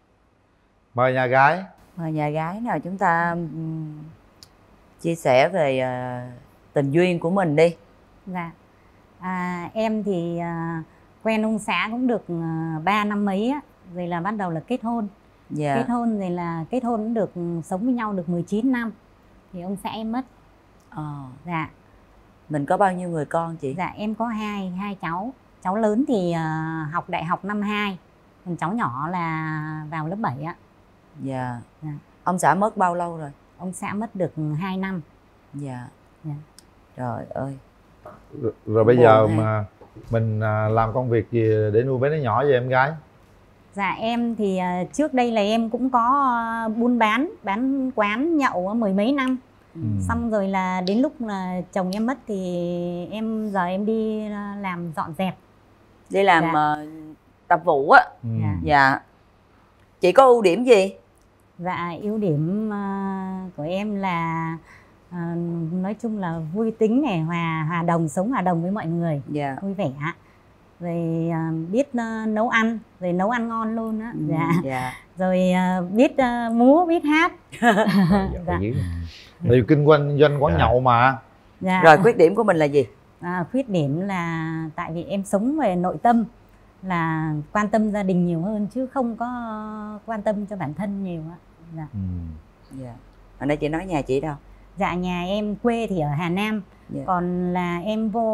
mời nhà gái. Mời nhà gái nào chúng ta um, chia sẻ về uh, tình duyên của mình đi. Dạ à, em thì uh, quen ông xã cũng được uh, ba năm mấy á, rồi là bắt đầu là kết hôn. Dạ. Kết hôn rồi là kết hôn cũng được, sống với nhau được mười chín năm thì ông xã em mất. Ờ. Dạ. Mình có bao nhiêu người con chị? Dạ em có hai hai cháu. Cháu lớn thì uh, học đại học năm hai, còn cháu nhỏ là vào lớp bảy á. Dạ. Dạ. Ông xã mất bao lâu rồi? Ông xã mất được hai năm. Dạ. Dạ. Trời ơi. Rồi, rồi bây giờ mà mình làm công việc gì để nuôi bé nó nhỏ vậy em gái? Dạ em thì uh, trước đây là em cũng có uh, buôn bán, bán quán nhậu mười mấy năm. Ừ. Xong rồi là đến lúc là chồng em mất thì em giờ em đi uh, làm dọn dẹp. Đi làm dạ. uh, tập vụ á. Ừ. Dạ. Dạ. Chị có ưu điểm gì? Dạ ưu điểm uh, của em là uh, nói chung là vui tính này, hòa hòa đồng, sống hòa đồng với mọi người. Dạ. Vui vẻ. Rồi uh, biết uh, nấu ăn, rồi nấu ăn ngon luôn á. Ừ, dạ. Dạ. Rồi uh, biết uh, múa, biết hát. Dạ. Thì kinh doanh doanh quán dạ. nhậu mà. Dạ. Rồi khuyết điểm của mình là gì? À, khuyết điểm là tại vì em sống về nội tâm, là quan tâm gia đình nhiều hơn chứ không có quan tâm cho bản thân nhiều á. Dạ. Ừ. Dạ. Ở đây chị nói nhà chị đâu? Dạ nhà em quê thì ở Hà Nam. Dạ. Còn là em vô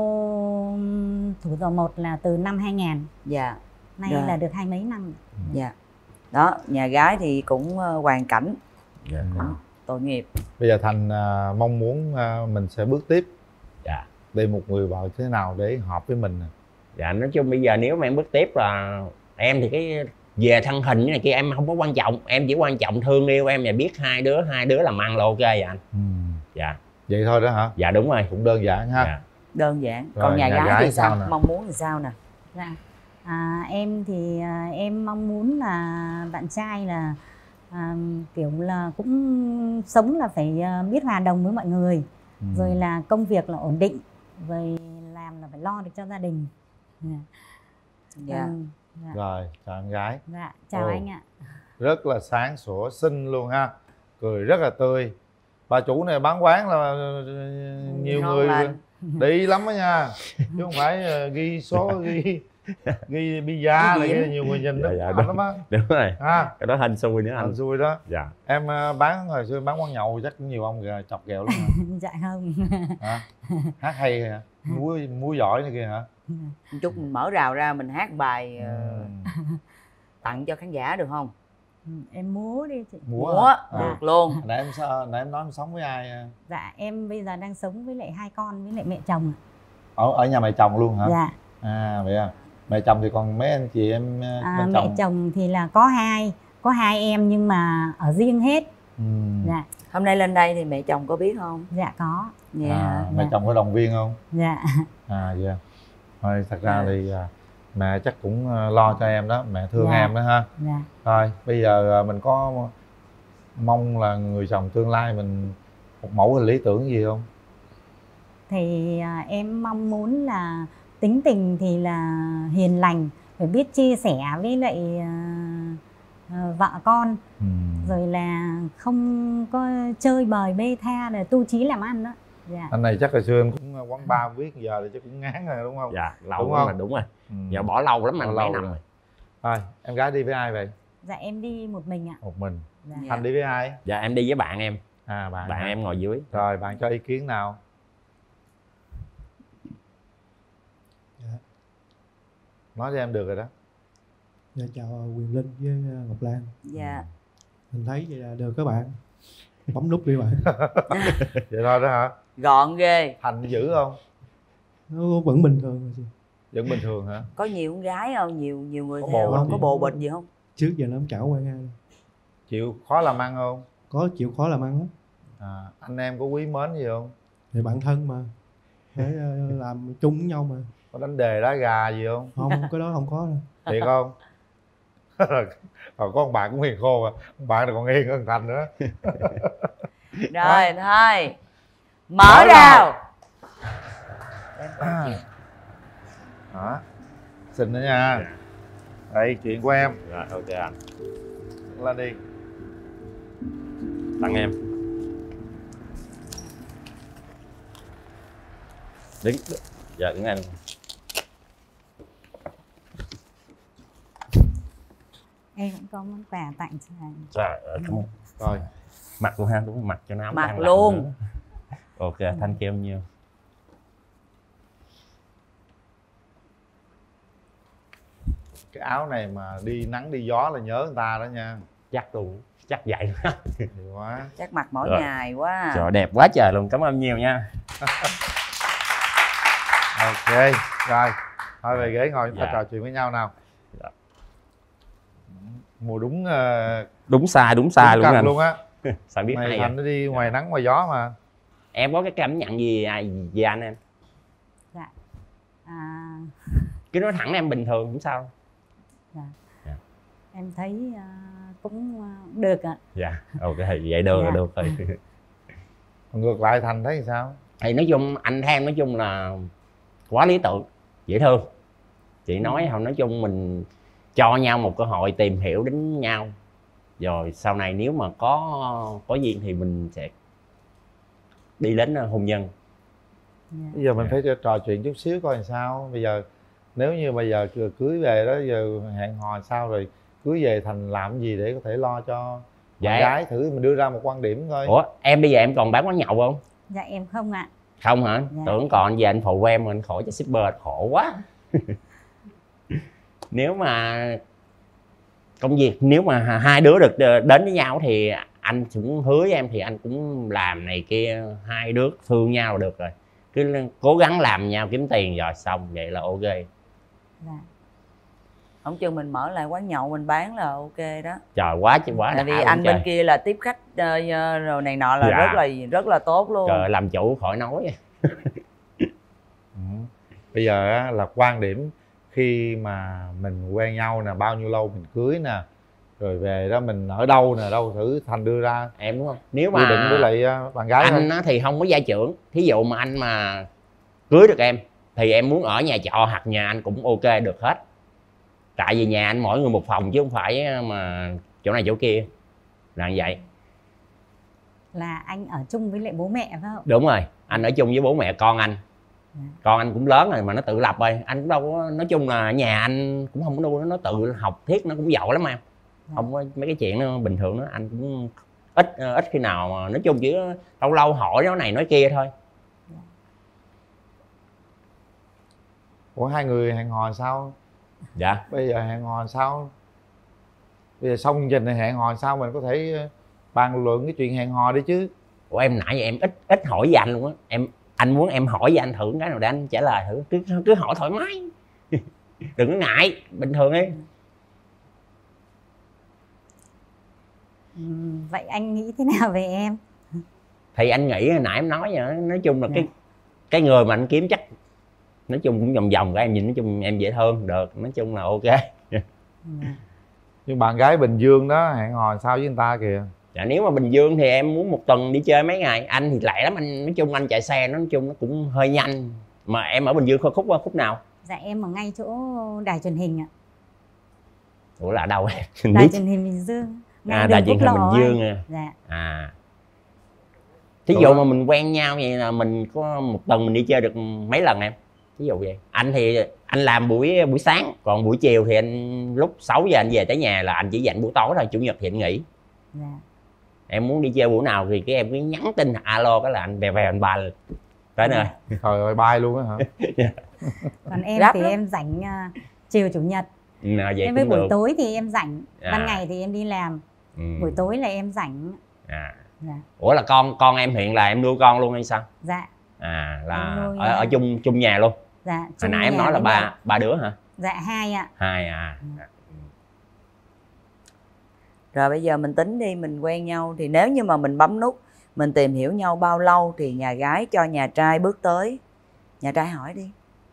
Thủ Dầu Một là từ năm hai nghìn. Dạ. Nay rồi. Là được hai mấy năm. Dạ. Đó, nhà gái thì cũng hoàn cảnh. Dạ. Tội nghiệp. Bây giờ Thành uh, mong muốn uh, mình sẽ bước tiếp. Dạ. Đây một người vợ thế nào để hợp với mình? Dạ nói chung bây giờ nếu mà em bước tiếp là em thì cái về thân hình này kia em không có quan trọng, em chỉ quan trọng thương yêu em và biết hai đứa hai đứa làm ăn là ok vậy anh. Ừ. Dạ. Vậy thôi đó hả? Dạ đúng rồi. Cũng đơn giản ha. Dạ. Đơn giản. Rồi, còn nhà, nhà gái, gái thì sao? sao mong muốn thì sao nè? Dạ. À, em thì à, em mong muốn là bạn trai là à, kiểu là cũng sống là phải à, biết hòa đồng với mọi người. Ừ. Rồi là công việc là ổn định, rồi làm là phải lo được cho gia đình. Dạ. Dạ. Ừ, dạ. Rồi chào em gái. Dạ chào Ồ, anh ạ. Rất là sáng sủa xinh luôn ha, cười rất là tươi. Bà chủ này bán quán là nhiều ngon người lành. đi lắm đó nha, chứ không phải uh, ghi số ghi ghi pizza này kia, nhiều người nhìn nó dạ, dạ, lắm á. Đúng rồi ha. Cái đó hên xui nữa anh. Hên xui đó. Dạ. Em uh, bán hồi xưa bán quán nhậu chắc cũng nhiều ông kìa, chọc ghẹo lắm hả? Dạ không. Hả? Hát hay hả? Múa múa giỏi này kia hả? Một chút mình mở rào ra mình hát bài uh, tặng cho khán giả được không? Ừ, em múa đi chị. Múa, múa à. được luôn. Nãy em nãy em nói em sống với ai? Dạ em bây giờ đang sống với lại hai con với lại mẹ chồng. Ở ở nhà mẹ chồng luôn hả? Dạ. À vậy à. Mẹ chồng thì còn mấy anh chị em à, mẹ chồng. chồng thì là có hai có hai em nhưng mà ở riêng hết. Ừ. Dạ. Hôm nay lên đây thì mẹ chồng có biết không? Dạ có. Yeah. À, mẹ dạ. chồng có động viên không? Dạ. À dạ. Thôi thật ra thì mẹ chắc cũng lo cho em đó, mẹ thương dạ. em đó ha. Dạ. Thôi bây giờ mình có mong là người chồng tương lai mình một mẫu hình lý tưởng gì không? thì à, em mong muốn là tính tình thì là hiền lành, phải biết chia sẻ với lại à, à, vợ con, ừ. rồi là không có chơi bời bê tha, rồi tu chí làm ăn đó. Dạ. Anh này chắc hồi xưa em cũng quán bar biết giờ thì chắc cũng ngán rồi đúng không? Dạ lâu đúng lắm không? rồi, đúng rồi. Ừ. Giờ bỏ lâu lắm anh, Bỏ mấy lâu năm rồi. rồi. Rồi em gái đi với ai vậy? Dạ em đi một mình ạ. Một mình. Dạ. Anh đi với ai? Dạ em đi với bạn em. À bạn, bạn hả? em ngồi dưới. Rồi bạn cho ý kiến nào? Nói cho em được rồi đó. Dạ, chào Quyền Linh với Ngọc Lan. Dạ. Mình thấy vậy là được các bạn. Bấm nút đi bạn. Vậy thôi đó hả? Gọn ghê. Thành dữ không? Nó vẫn bình thường rồi. Vẫn bình thường hả? Có nhiều con gái không? Nhiều nhiều người Có theo bồ không? Có gì? bồ bịch gì không? Trước giờ nó không chảo quen ai. Chịu khó làm ăn không? Có chịu khó làm ăn lắm. À, anh em có quý mến gì không? Thì bạn thân mà. Phải uh, làm chung với nhau mà. Có đánh đề đá gà gì không? Không, cái đó không có đâu. Thiệt không? Rồi có một bạn cũng hiền khô à. Bạn này còn hiền hơn Thành nữa. Rồi thôi. Mở rào. À. Đó. Xin nữa nha. Đây chuyện của em. Rồi ok anh. Lên đi. Tặng em. Đứng. Dạ đứng anh. Em cũng có món quà tặng cho anh. Trời ơi cảm ơn. Rồi. Mặc luôn ha, đúng không? Mặc cho nó ấm. Mặc luôn. Ok, thanh kêu nhiêu. Cái áo này mà đi nắng đi gió là nhớ người ta đó nha. Chắc luôn, chắc vậy đó. Nhiều quá. Chắc mặc mỗi Rồi. ngày quá. Trời đẹp quá trời luôn, cảm ơn nhiều nha. Ok, rồi. Thôi về ghế ngồi chúng ta Dạ. trò chuyện với nhau nào. Dạ. Mùa đúng uh, Đúng sai, đúng sai đúng luôn anh. luôn á. Sao biết Mày hay Thành nó đi ngoài nắng ngoài gió mà. Em có cái cảm nhận gì ai về anh em? Dạ. À, Cứ nói thẳng em bình thường cũng sao. dạ. Dạ. Em thấy à, cũng à, được ạ. Dạ, ok vậy được Dạ. được rồi. Còn ngược lại Thành thấy sao? Thì nói chung anh theo nói chung là quá lý tưởng, dễ thương. Chị nói không, nói chung mình cho nhau một cơ hội tìm hiểu đến nhau. Rồi sau này nếu mà có có duyên thì mình sẽ đi đến hôn nhân. Bây giờ mình phải trò chuyện chút xíu coi làm sao. Bây giờ nếu như bây giờ cưới về đó, giờ hẹn hò sao rồi cưới về Thành làm gì để có thể lo cho Dạ. bạn gái, thử mình đưa ra một quan điểm coi. Ủa em bây giờ em còn bán quán nhậu không? Dạ em không ạ. Không hả? Dạ. Tưởng còn về anh phụ em anh khỏi cho shipper khổ quá. Nếu mà công việc, nếu mà hai đứa được đến với nhau thì anh cũng hứa với em thì anh cũng làm này kia, hai đứa thương nhau là được rồi. Cứ cố gắng làm nhau kiếm tiền rồi xong vậy là ok. Dạ. Không chừng mình mở lại quán nhậu mình bán là ok đó. Trời quá chứ quá. Tại vì anh bên kia là tiếp khách uh, rồi này nọ là Dạ. rất là rất là tốt luôn. Trời làm chủ khỏi nói. Ừ. Bây giờ á, là quan điểm khi mà mình quen nhau nè, bao nhiêu lâu mình cưới nè, rồi về đó mình ở đâu nè, đâu thử Thành đưa ra em đúng không? Nếu quy mà định với lại uh, bạn gái anh á, thì không có gia trưởng. Thí dụ mà anh mà cưới được em thì em muốn ở nhà trọ hoặc nhà anh cũng ok được hết. Tại vì nhà anh mỗi người một phòng chứ không phải mà chỗ này chỗ kia là như vậy. Là anh ở chung với lại bố mẹ phải không? Đúng rồi, anh ở chung với bố mẹ con anh. Dạ. Con anh cũng lớn rồi mà nó tự lập rồi. Anh cũng đâu có, nói chung là nhà anh cũng không có nuôi nó, nó tự học thiết, nó cũng giỏi lắm em. Dạ. Không có mấy cái chuyện nó bình thường đó, anh cũng ít ít khi nào mà nói chung chỉ lâu lâu hỏi nó này nói kia thôi. Ủa hai người hẹn hò sao? Dạ. Bây giờ hẹn hò sao? Bây giờ xong chương trình này hẹn hò sao mình có thể bàn luận cái chuyện hẹn hò đi chứ. Ủa em nãy giờ em ít ít hỏi với anh luôn á. Em anh muốn em hỏi với anh thử cái nào để anh trả lời thử, cứ cứ hỏi thoải mái. Đừng có ngại, bình thường đi. Ừ, vậy anh nghĩ thế nào về em? Thì anh nghĩ hồi nãy em nói vậy đó, nói chung là cái cái người mà anh kiếm chắc nói chung cũng vòng vòng, cái em nhìn nói chung em dễ thương được, nói chung là ok. Nhưng bạn gái Bình Dương đó hẹn hò sao với người ta kìa. Dạ nếu mà Bình Dương thì em muốn một tuần đi chơi mấy ngày. Anh thì lẹ lắm, anh nói chung anh chạy xe nó nói chung nó cũng hơi nhanh. Mà em ở Bình Dương khúc khúc nào? Dạ em ở ngay chỗ đài truyền hình ạ. Ủa là đâu em? Đài truyền hình Bình Dương. À, đài truyền hình Bình Dương à. Dạ. À. Thí dụ mà mình quen nhau vậy là mình có một tuần mình đi chơi được mấy lần em? Ví dụ vậy. Anh thì anh làm buổi buổi sáng, còn buổi chiều thì anh lúc sáu giờ anh về tới nhà là anh chỉ dành buổi tối thôi, chủ nhật thì anh nghỉ. Dạ. Em muốn đi chơi buổi nào thì cái em cứ nhắn tin alo cái là anh về về anh bay tới nơi. Trời ơi bay luôn á hả? Còn em Ráp thì lắm. em rảnh uh, chiều chủ nhật. Ừ, vậy em với cũng buổi được. tối thì em rảnh, À. ban ngày thì em đi làm. Ừ. Buổi tối là em rảnh. À. Dạ. Ủa là con con em hiện là em nuôi con luôn hay sao? Dạ. À là Em nuôi, ở, ở chung chung nhà luôn. Dạ. Hồi chung nãy em nhà nói là với ba nhau. ba đứa hả? Dạ hai ạ. Hai à. Rồi bây giờ mình tính đi, mình quen nhau thì nếu như mà mình bấm nút mình tìm hiểu nhau bao lâu thì nhà gái cho nhà trai bước tới. Nhà trai hỏi đi.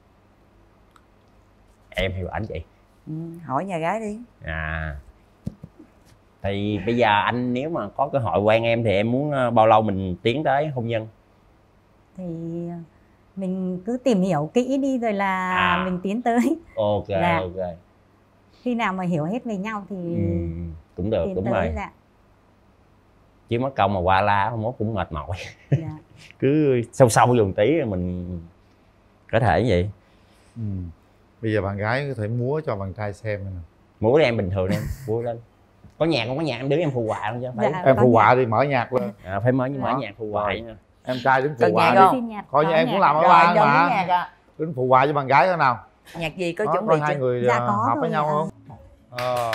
Em hiểu ảnh chị. Ừ, hỏi nhà gái đi. À. Thì bây giờ anh nếu mà có cơ hội quen em thì em muốn ờ, bao lâu mình tiến tới hôn nhân? Thì mình cứ tìm hiểu kỹ đi rồi là À. mình tiến tới. Ok Dạ. ok. Khi nào mà hiểu hết về nhau thì Ừ, cũng được, tiến đúng tới. rồi. Dạ. Chứ mất công mà qua la không mốt cũng mệt mỏi. Dạ. Cứ sâu sâu vô một tí mình có thể như vậy. Ừ. Bây giờ bạn gái có thể múa cho bạn trai xem nè. Múa em bình thường em múa lên. Có nhạc không có nhạc em đứng em phụ họa không chứ phải. Dạ, Em có phụ nhạc. họa đi, mở nhạc lên. À, phải mở mở Đó. nhạc phụ họa. Rồi. Em trai đứng phụ Cần họa nhạc đi. không? Nhạc, Coi có như em nhạc. cũng làm ở Rồi ba cho mà. nhạc à. Đứng phụ họa cho bạn gái coi nào. Nhạc gì có Đó, chuẩn coi bị hai chưa? người Dạ, ờ, có hợp với rồi nhau ạ. không? Ờ.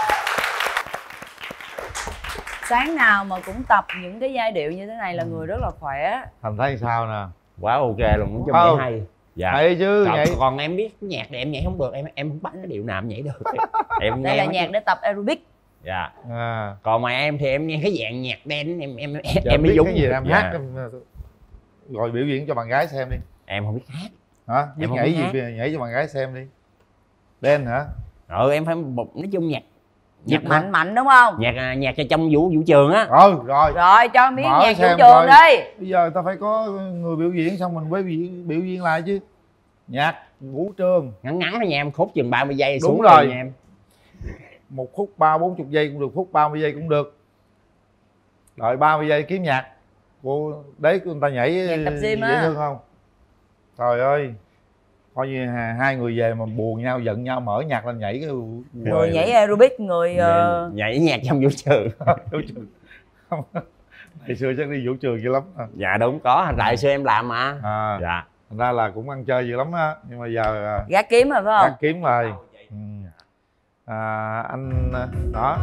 Sáng nào mà cũng tập những cái giai điệu như thế này là người rất là khỏe. Thành thấy sao nè? Quá ok luôn, nói chung Không. nhảy hay. Dạ. Hay chứ, còn, nhảy. còn em biết cái nhạc này em nhảy không được, em em không bắt cái điệu nào em nhảy được. Em Đây nghe là mấy nhạc cái- để tập aerobic. Dạ. À. Còn mà em thì em nghe cái dạng nhạc đen em em Giờ em mới biết dũng. cái gì em Dạ. hát em rồi biểu diễn cho bạn gái xem đi. Em không biết hát. Hả? Biết Em không nhảy biết gì hát. bây giờ nhảy cho bạn gái xem đi. Đen hả? Ừ em phải một nói chung nhạc Nhạc mạnh mạnh đúng không? nhạc nhạc trong vũ vũ trường á. Ừ rồi. Rồi cho miếng Mở nhạc vũ xem trường coi. đi. Bây giờ ta phải có người biểu diễn xong mình mới biểu diễn, biểu diễn lại chứ. Nhạc vũ trường Ngắn ngắn thôi nha em, khúc chừng ba mươi giây đúng xuống rồi nha em. Một khúc ba bốn chục giây cũng được, khúc ba mươi giây cũng được. Đợi ba mươi giây kiếm nhạc cô đấy người ta nhảy Nhạc tập gym dễ á. thương không? Trời ơi, coi như hà- hai người về mà buồn nhau giận nhau mở nhạc lên nhảy cái Người nhảy aerobic, người ờ, Nhảy nhạc trong vũ trường. vũ trường. Không. Ngày xưa chắc đi vũ trường dữ lắm. Dạ đúng có, tại xưa em làm mà. À, Dạ. thành ra là cũng ăn chơi dữ lắm á, nhưng mà giờ à, gác kiếm rồi phải không? gác kiếm rồi. Ừ. À, anh đó.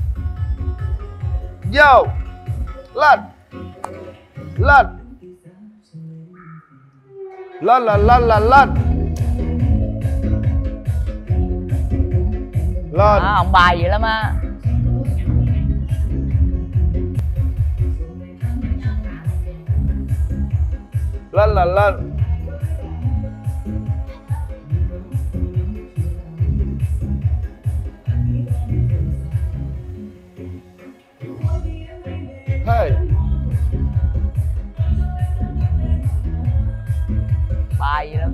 Vô lên lên lên lên lên lên lên lên À, ông bài vậy lắm á. lên lên lên hey Bài vậy lắm.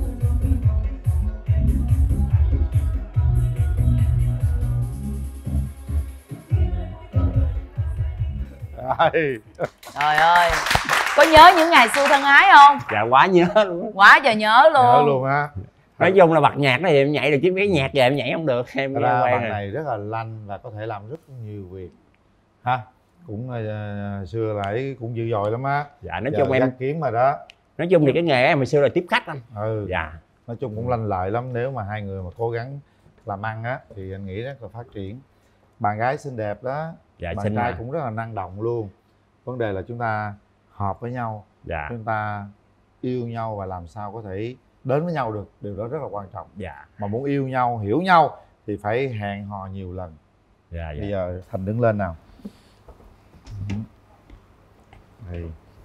Rồi. Trời ơi, có nhớ những ngày xưa thân ái không? Dạ quá nhớ luôn. Quá trời nhớ luôn. Nhớ luôn á. Nói chung là bật nhạc này thì em nhảy được, chứ cái nhạc về em nhảy không được. Em Thật nghe ra quen bạn rồi. này rất là lanh và có thể làm rất nhiều việc ha, cũng uh, xưa lại cũng dữ dội lắm á. Dạ nói Giờ chung em gác kiếm rồi đó. nói chung thì cái nghề em hồi xưa là tiếp khách anh. Ừ. Dạ. Nói chung cũng lanh lợi lắm, nếu mà hai người mà cố gắng làm ăn á thì anh nghĩ rất là phát triển. Bạn gái xinh đẹp đó. Dạ, bạn xinh trai mà. cũng rất là năng động luôn. Vấn đề là chúng ta hợp với nhau. Dạ. Chúng ta yêu nhau và làm sao có thể đến với nhau được, điều đó rất là quan trọng. Dạ. Mà muốn yêu nhau, hiểu nhau thì phải hẹn hò nhiều lần. Dạ, dạ. Bây giờ Thành đứng lên nào. Đây.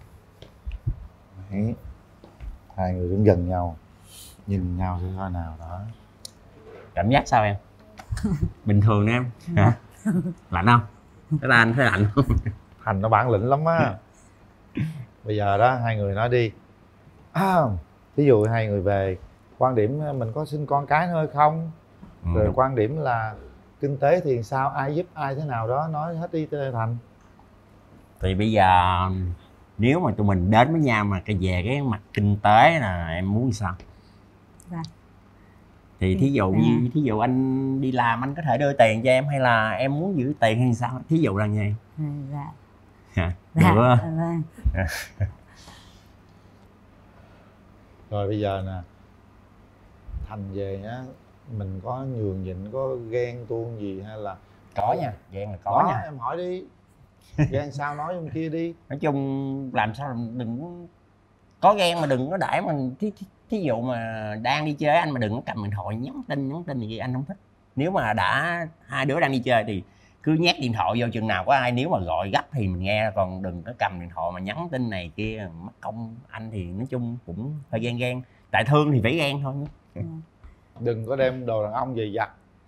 Đấy. Hai người đứng gần nhau, nhìn nhau thử coi nào đó. Cảm giác sao em? Bình thường nè em. Hả? Lạnh không? Cái ta anh thấy lạnh không? Thành nó bản lĩnh lắm á. Bây giờ đó hai người nói đi, à, ví dụ hai người về quan điểm mình có sinh con cái nữa hay không, Ừ. rồi quan điểm là kinh tế thì sao, ai giúp ai thế nào đó, nói hết đi Thành. Thì bây giờ nếu mà tụi mình đến với nhau mà cái về cái mặt kinh tế là em muốn sao? Dạ. Thì thí dụ Dạ. như thí dụ anh đi làm anh có thể đưa tiền cho em, hay là em muốn giữ tiền hay sao? Thí dụ là như vậy. Ừ, dạ. Hả? Dạ, Được á. vâng. Rồi bây giờ nè, Thành về nhá, mình có nhường nhịn, có ghen tuông gì hay là Có nha, ghen là có đó, nha. em hỏi đi. Ghen sao nói trong kia đi. Nói chung làm sao là đừng có- có ghen mà đừng có đãi mà thí, thí, thí dụ mà đang đi chơi anh mà đừng có cầm điện thoại nhắn tin nhắn tin gì anh không thích. Nếu mà đã hai đứa đang đi chơi thì cứ nhét điện thoại vô, chừng nào có ai nếu mà gọi gấp thì mình nghe, còn đừng có cầm điện thoại mà nhắn tin này kia mất công anh. Thì nói chung cũng hơi ghen ghen, tại thương thì phải ghen thôi. Đừng có đem đồ đàn ông về giặt.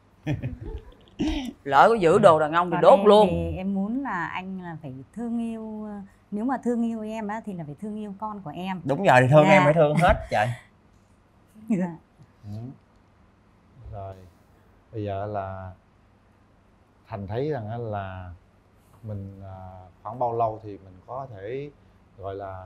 Lỡ có giữ đồ đàn ông thì Còn đốt em luôn. Thì em muốn là anh là phải thương yêu, nếu mà thương yêu em á thì là phải thương yêu con của em. Đúng rồi, thì thương Dạ. em phải thương hết trời. Dạ. Rồi bây giờ là Thành thấy rằng á là mình à, khoảng bao lâu thì mình có thể gọi là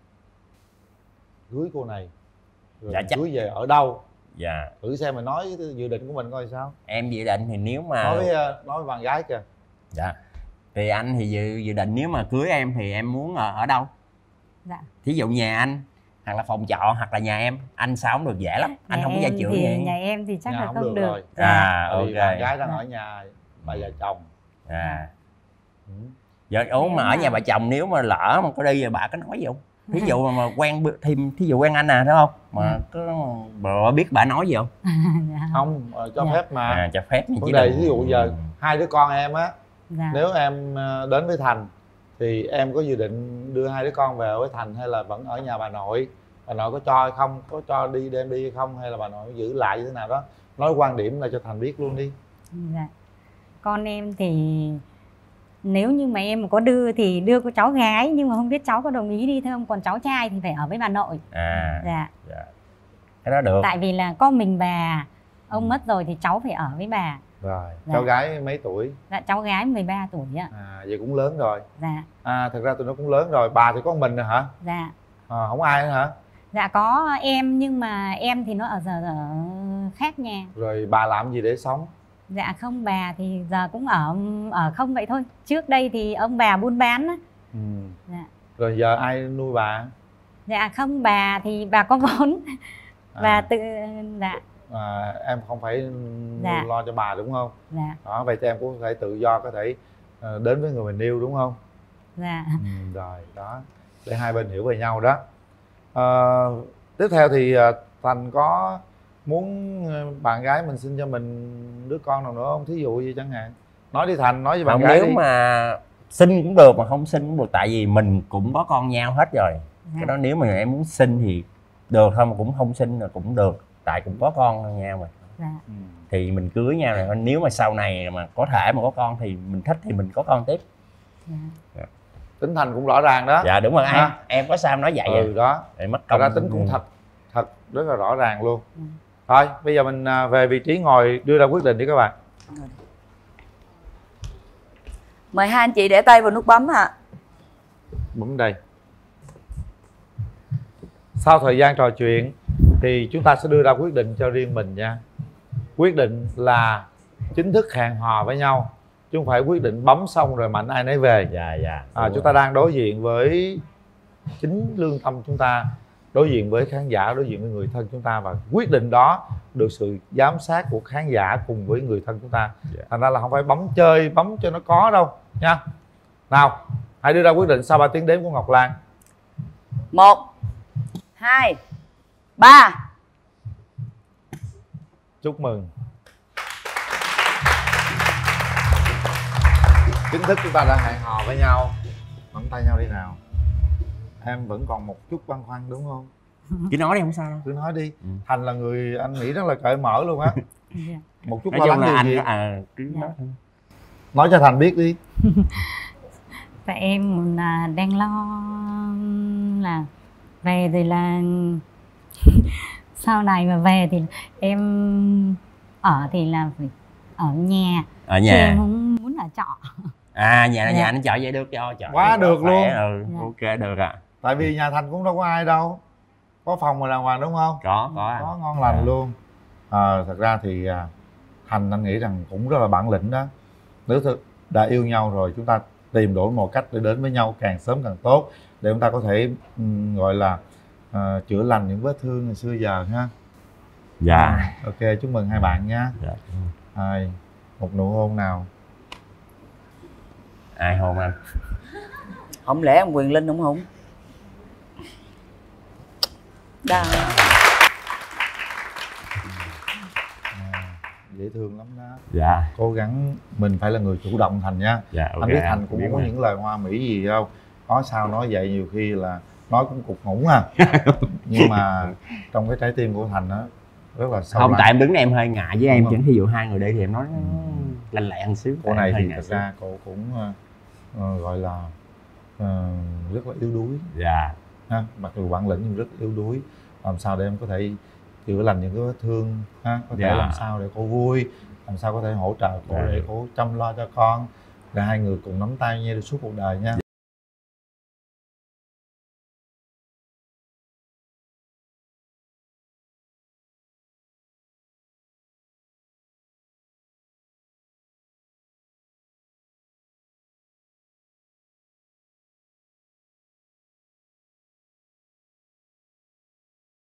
cưới cô này, rồi Dạ, mình chắc- cưới về ở đâu? Dạ. Thử xem mình nói cái dự định của mình coi sao. Em dự định thì nếu mà Nói với à, nói với bạn gái kìa. Dạ. Thì anh thì dự, dự định nếu mà cưới em thì em muốn ở, ở đâu? Dạ. Thí dụ nhà anh, hoặc là phòng trọ, hoặc là nhà em. Anh sao không được dễ lắm, anh Nhà không có gia em trưởng thì vậy. nhà em thì chắc Nhà là không không được được. rồi. Dạ. À, Tại vì ok. bạn gái đang Dạ. ở nhà bà già chồng. À. Ừ. Giờ ủa mà ở mà- nhà bà chồng nếu mà lỡ mà có đi rồi bà có nói gì không? Thí dụ mà, mà quen bữa- thêm thí dụ quen anh à đúng không? Mà có bà biết bà nói gì không? Dạ. Không, ờ, cho Dạ. phép mà. À, cho phép nhưng Vấn chỉ đề là ví dụ giờ hai đứa con em á, Dạ. nếu em ờ, đến với Thành thì em có dự định đưa hai đứa con về với Thành hay là vẫn ở nhà bà nội? Bà nội có cho hay không, có cho đi đem đi hay không, hay là bà nội giữ lại như thế nào đó, nói quan điểm là cho Thành biết luôn đi. Dạ. Con em thì nếu như mà em có đưa thì đưa có cháu gái, nhưng mà không biết cháu có đồng ý đi không, còn cháu trai thì phải ở với bà nội. À. Dạ. Dạ. Cái đó được. Tại vì là con mình bà, ông mất rồi thì cháu phải ở với bà. Rồi, Dạ. cháu gái mấy tuổi? Dạ, cháu gái mười ba tuổi ạ. À, vậy cũng lớn rồi. Dạ. À, thật ra tụi nó cũng lớn rồi. Bà thì có một mình rồi hả? Dạ. À, không ai nữa hả? Dạ có em, nhưng mà em thì nó ở giờ ở khác nhà. Rồi bà làm gì để sống? Dạ không, bà thì giờ cũng ở ở không vậy thôi. Trước đây thì ông bà buôn bán á. Ừ. Dạ. Rồi giờ ai nuôi bà? Dạ không, bà thì bà có vốn. Bà À. tự dạ. À, em không phải Dạ. lo cho bà đúng không? Dạ. Đó, vậy thì em cũng có thể tự do, có thể ờ, đến với người mình yêu đúng không? Dạ. Ừ, rồi đó, để hai bên hiểu về nhau đó. Ờ, tiếp theo thì ờ, Thành có muốn ờ, bạn gái mình sinh cho mình đứa con nào nữa không? Thí dụ gì chẳng hạn. Nói đi Thành, nói với bạn Không, gái nếu đi. mà sinh cũng được mà không sinh cũng được, tại vì mình cũng có con nhau hết rồi. Dạ. Cái đó nếu mà em muốn sinh thì được thôi, mà cũng không sinh là cũng được, tại cũng có con nhau mà. Dạ. Ừ. Thì mình cưới nhau rồi, nếu mà sau này mà có thể mà có con thì mình thích thì mình có con tiếp. Dạ. Dạ. Tính Thành cũng rõ ràng đó. Dạ đúng rồi, em Ha? em có sao em nói vậy. Ừ à? đó. Để mất Thật công. ra tính cũng thật thật rất là rõ ràng luôn. Ừ. Thôi bây giờ mình à, về vị trí ngồi đưa ra quyết định đi các bạn. Mời hai anh chị để tay vào nút bấm ạ. Bấm đây. Sau thời gian trò chuyện thì chúng ta sẽ đưa ra quyết định cho riêng mình nha. Quyết định là chính thức hẹn hò với nhau, chứ không phải quyết định bấm xong rồi mạnh ai nấy về. Dạ dạ. À, chúng ta đang đối diện với chính lương tâm chúng ta, đối diện với khán giả, đối diện với người thân chúng ta, và quyết định đó được sự giám sát của khán giả cùng với người thân chúng ta. Thành ra là không phải bấm chơi, bấm cho nó có đâu nha. Nào, hãy đưa ra quyết định sau ba tiếng đếm của Ngọc Lan. Một, hai, ba. Chúc mừng. Chính thức chúng ta đã hẹn hò với nhau. Nắm tay nhau đi nào. Em vẫn còn một chút băn khoăn đúng không? Cứ nói đi không sao đâu. Cứ nói đi. Ừ. Thành là người anh nghĩ rất là cởi mở luôn á. Một chút nói lo chung lắng là điều anh gì? à, cứ nói. Nói cho Thành biết đi. Tại em là đang lo là về thì là sau này mà về thì em ở thì là phải ở nhà. Ở nhà. Chứ em không muốn ở trọ. À nhà Dạ. nhà nó chợ vậy được cho chợ. Quá được luôn. Ừ, ok được ạ. Tại vì nhà Thành cũng đâu có ai đâu, có phòng mà đàng hoàng đúng không? Có có anh. Có ngon lành Dạ. luôn. À, thật ra thì à, Thành anh nghĩ rằng cũng rất là bản lĩnh đó. Nếu thực đã yêu nhau rồi chúng ta tìm đổi một cách để đến với nhau càng sớm càng tốt, để chúng ta có thể um, gọi là à, chữa lành những vết thương ngày xưa giờ ha. Dạ. Ok, chúc mừng hai bạn nha. Dạ. À, một nụ hôn nào. Ai hôn anh? Không lẽ ông Quyền Linh không hôn? Đau. Dễ thương lắm đó. Dạ. Cố gắng mình phải là người chủ động Thành nha. Dạ, ok, anh biết anh Thành cũng biết không có mà. những lời hoa mỹ gì đâu, nói sao nói vậy, nhiều khi là nói cũng cục ngủng à. Nhưng mà trong cái trái tim của Thành á rất là sâu Không, lắng. tại em đứng đây em hơi ngại với em, Đúng chứ không? ví dụ hai người đây thì em nói lanh lẹ một xíu. Cô này Hơi thì ngại thật xíu. ra cô cũng uh, gọi là uh, rất là yếu đuối. Dạ. Ha, mặc dù bản lĩnh nhưng rất yếu đuối. Làm sao để em có thể chữa lành những cái vết thương ha, có thể Dạ. làm sao để cô vui, làm sao có thể hỗ trợ cô Dạ. để cô chăm lo cho con, để hai người cùng nắm tay nhau suốt cuộc đời nha.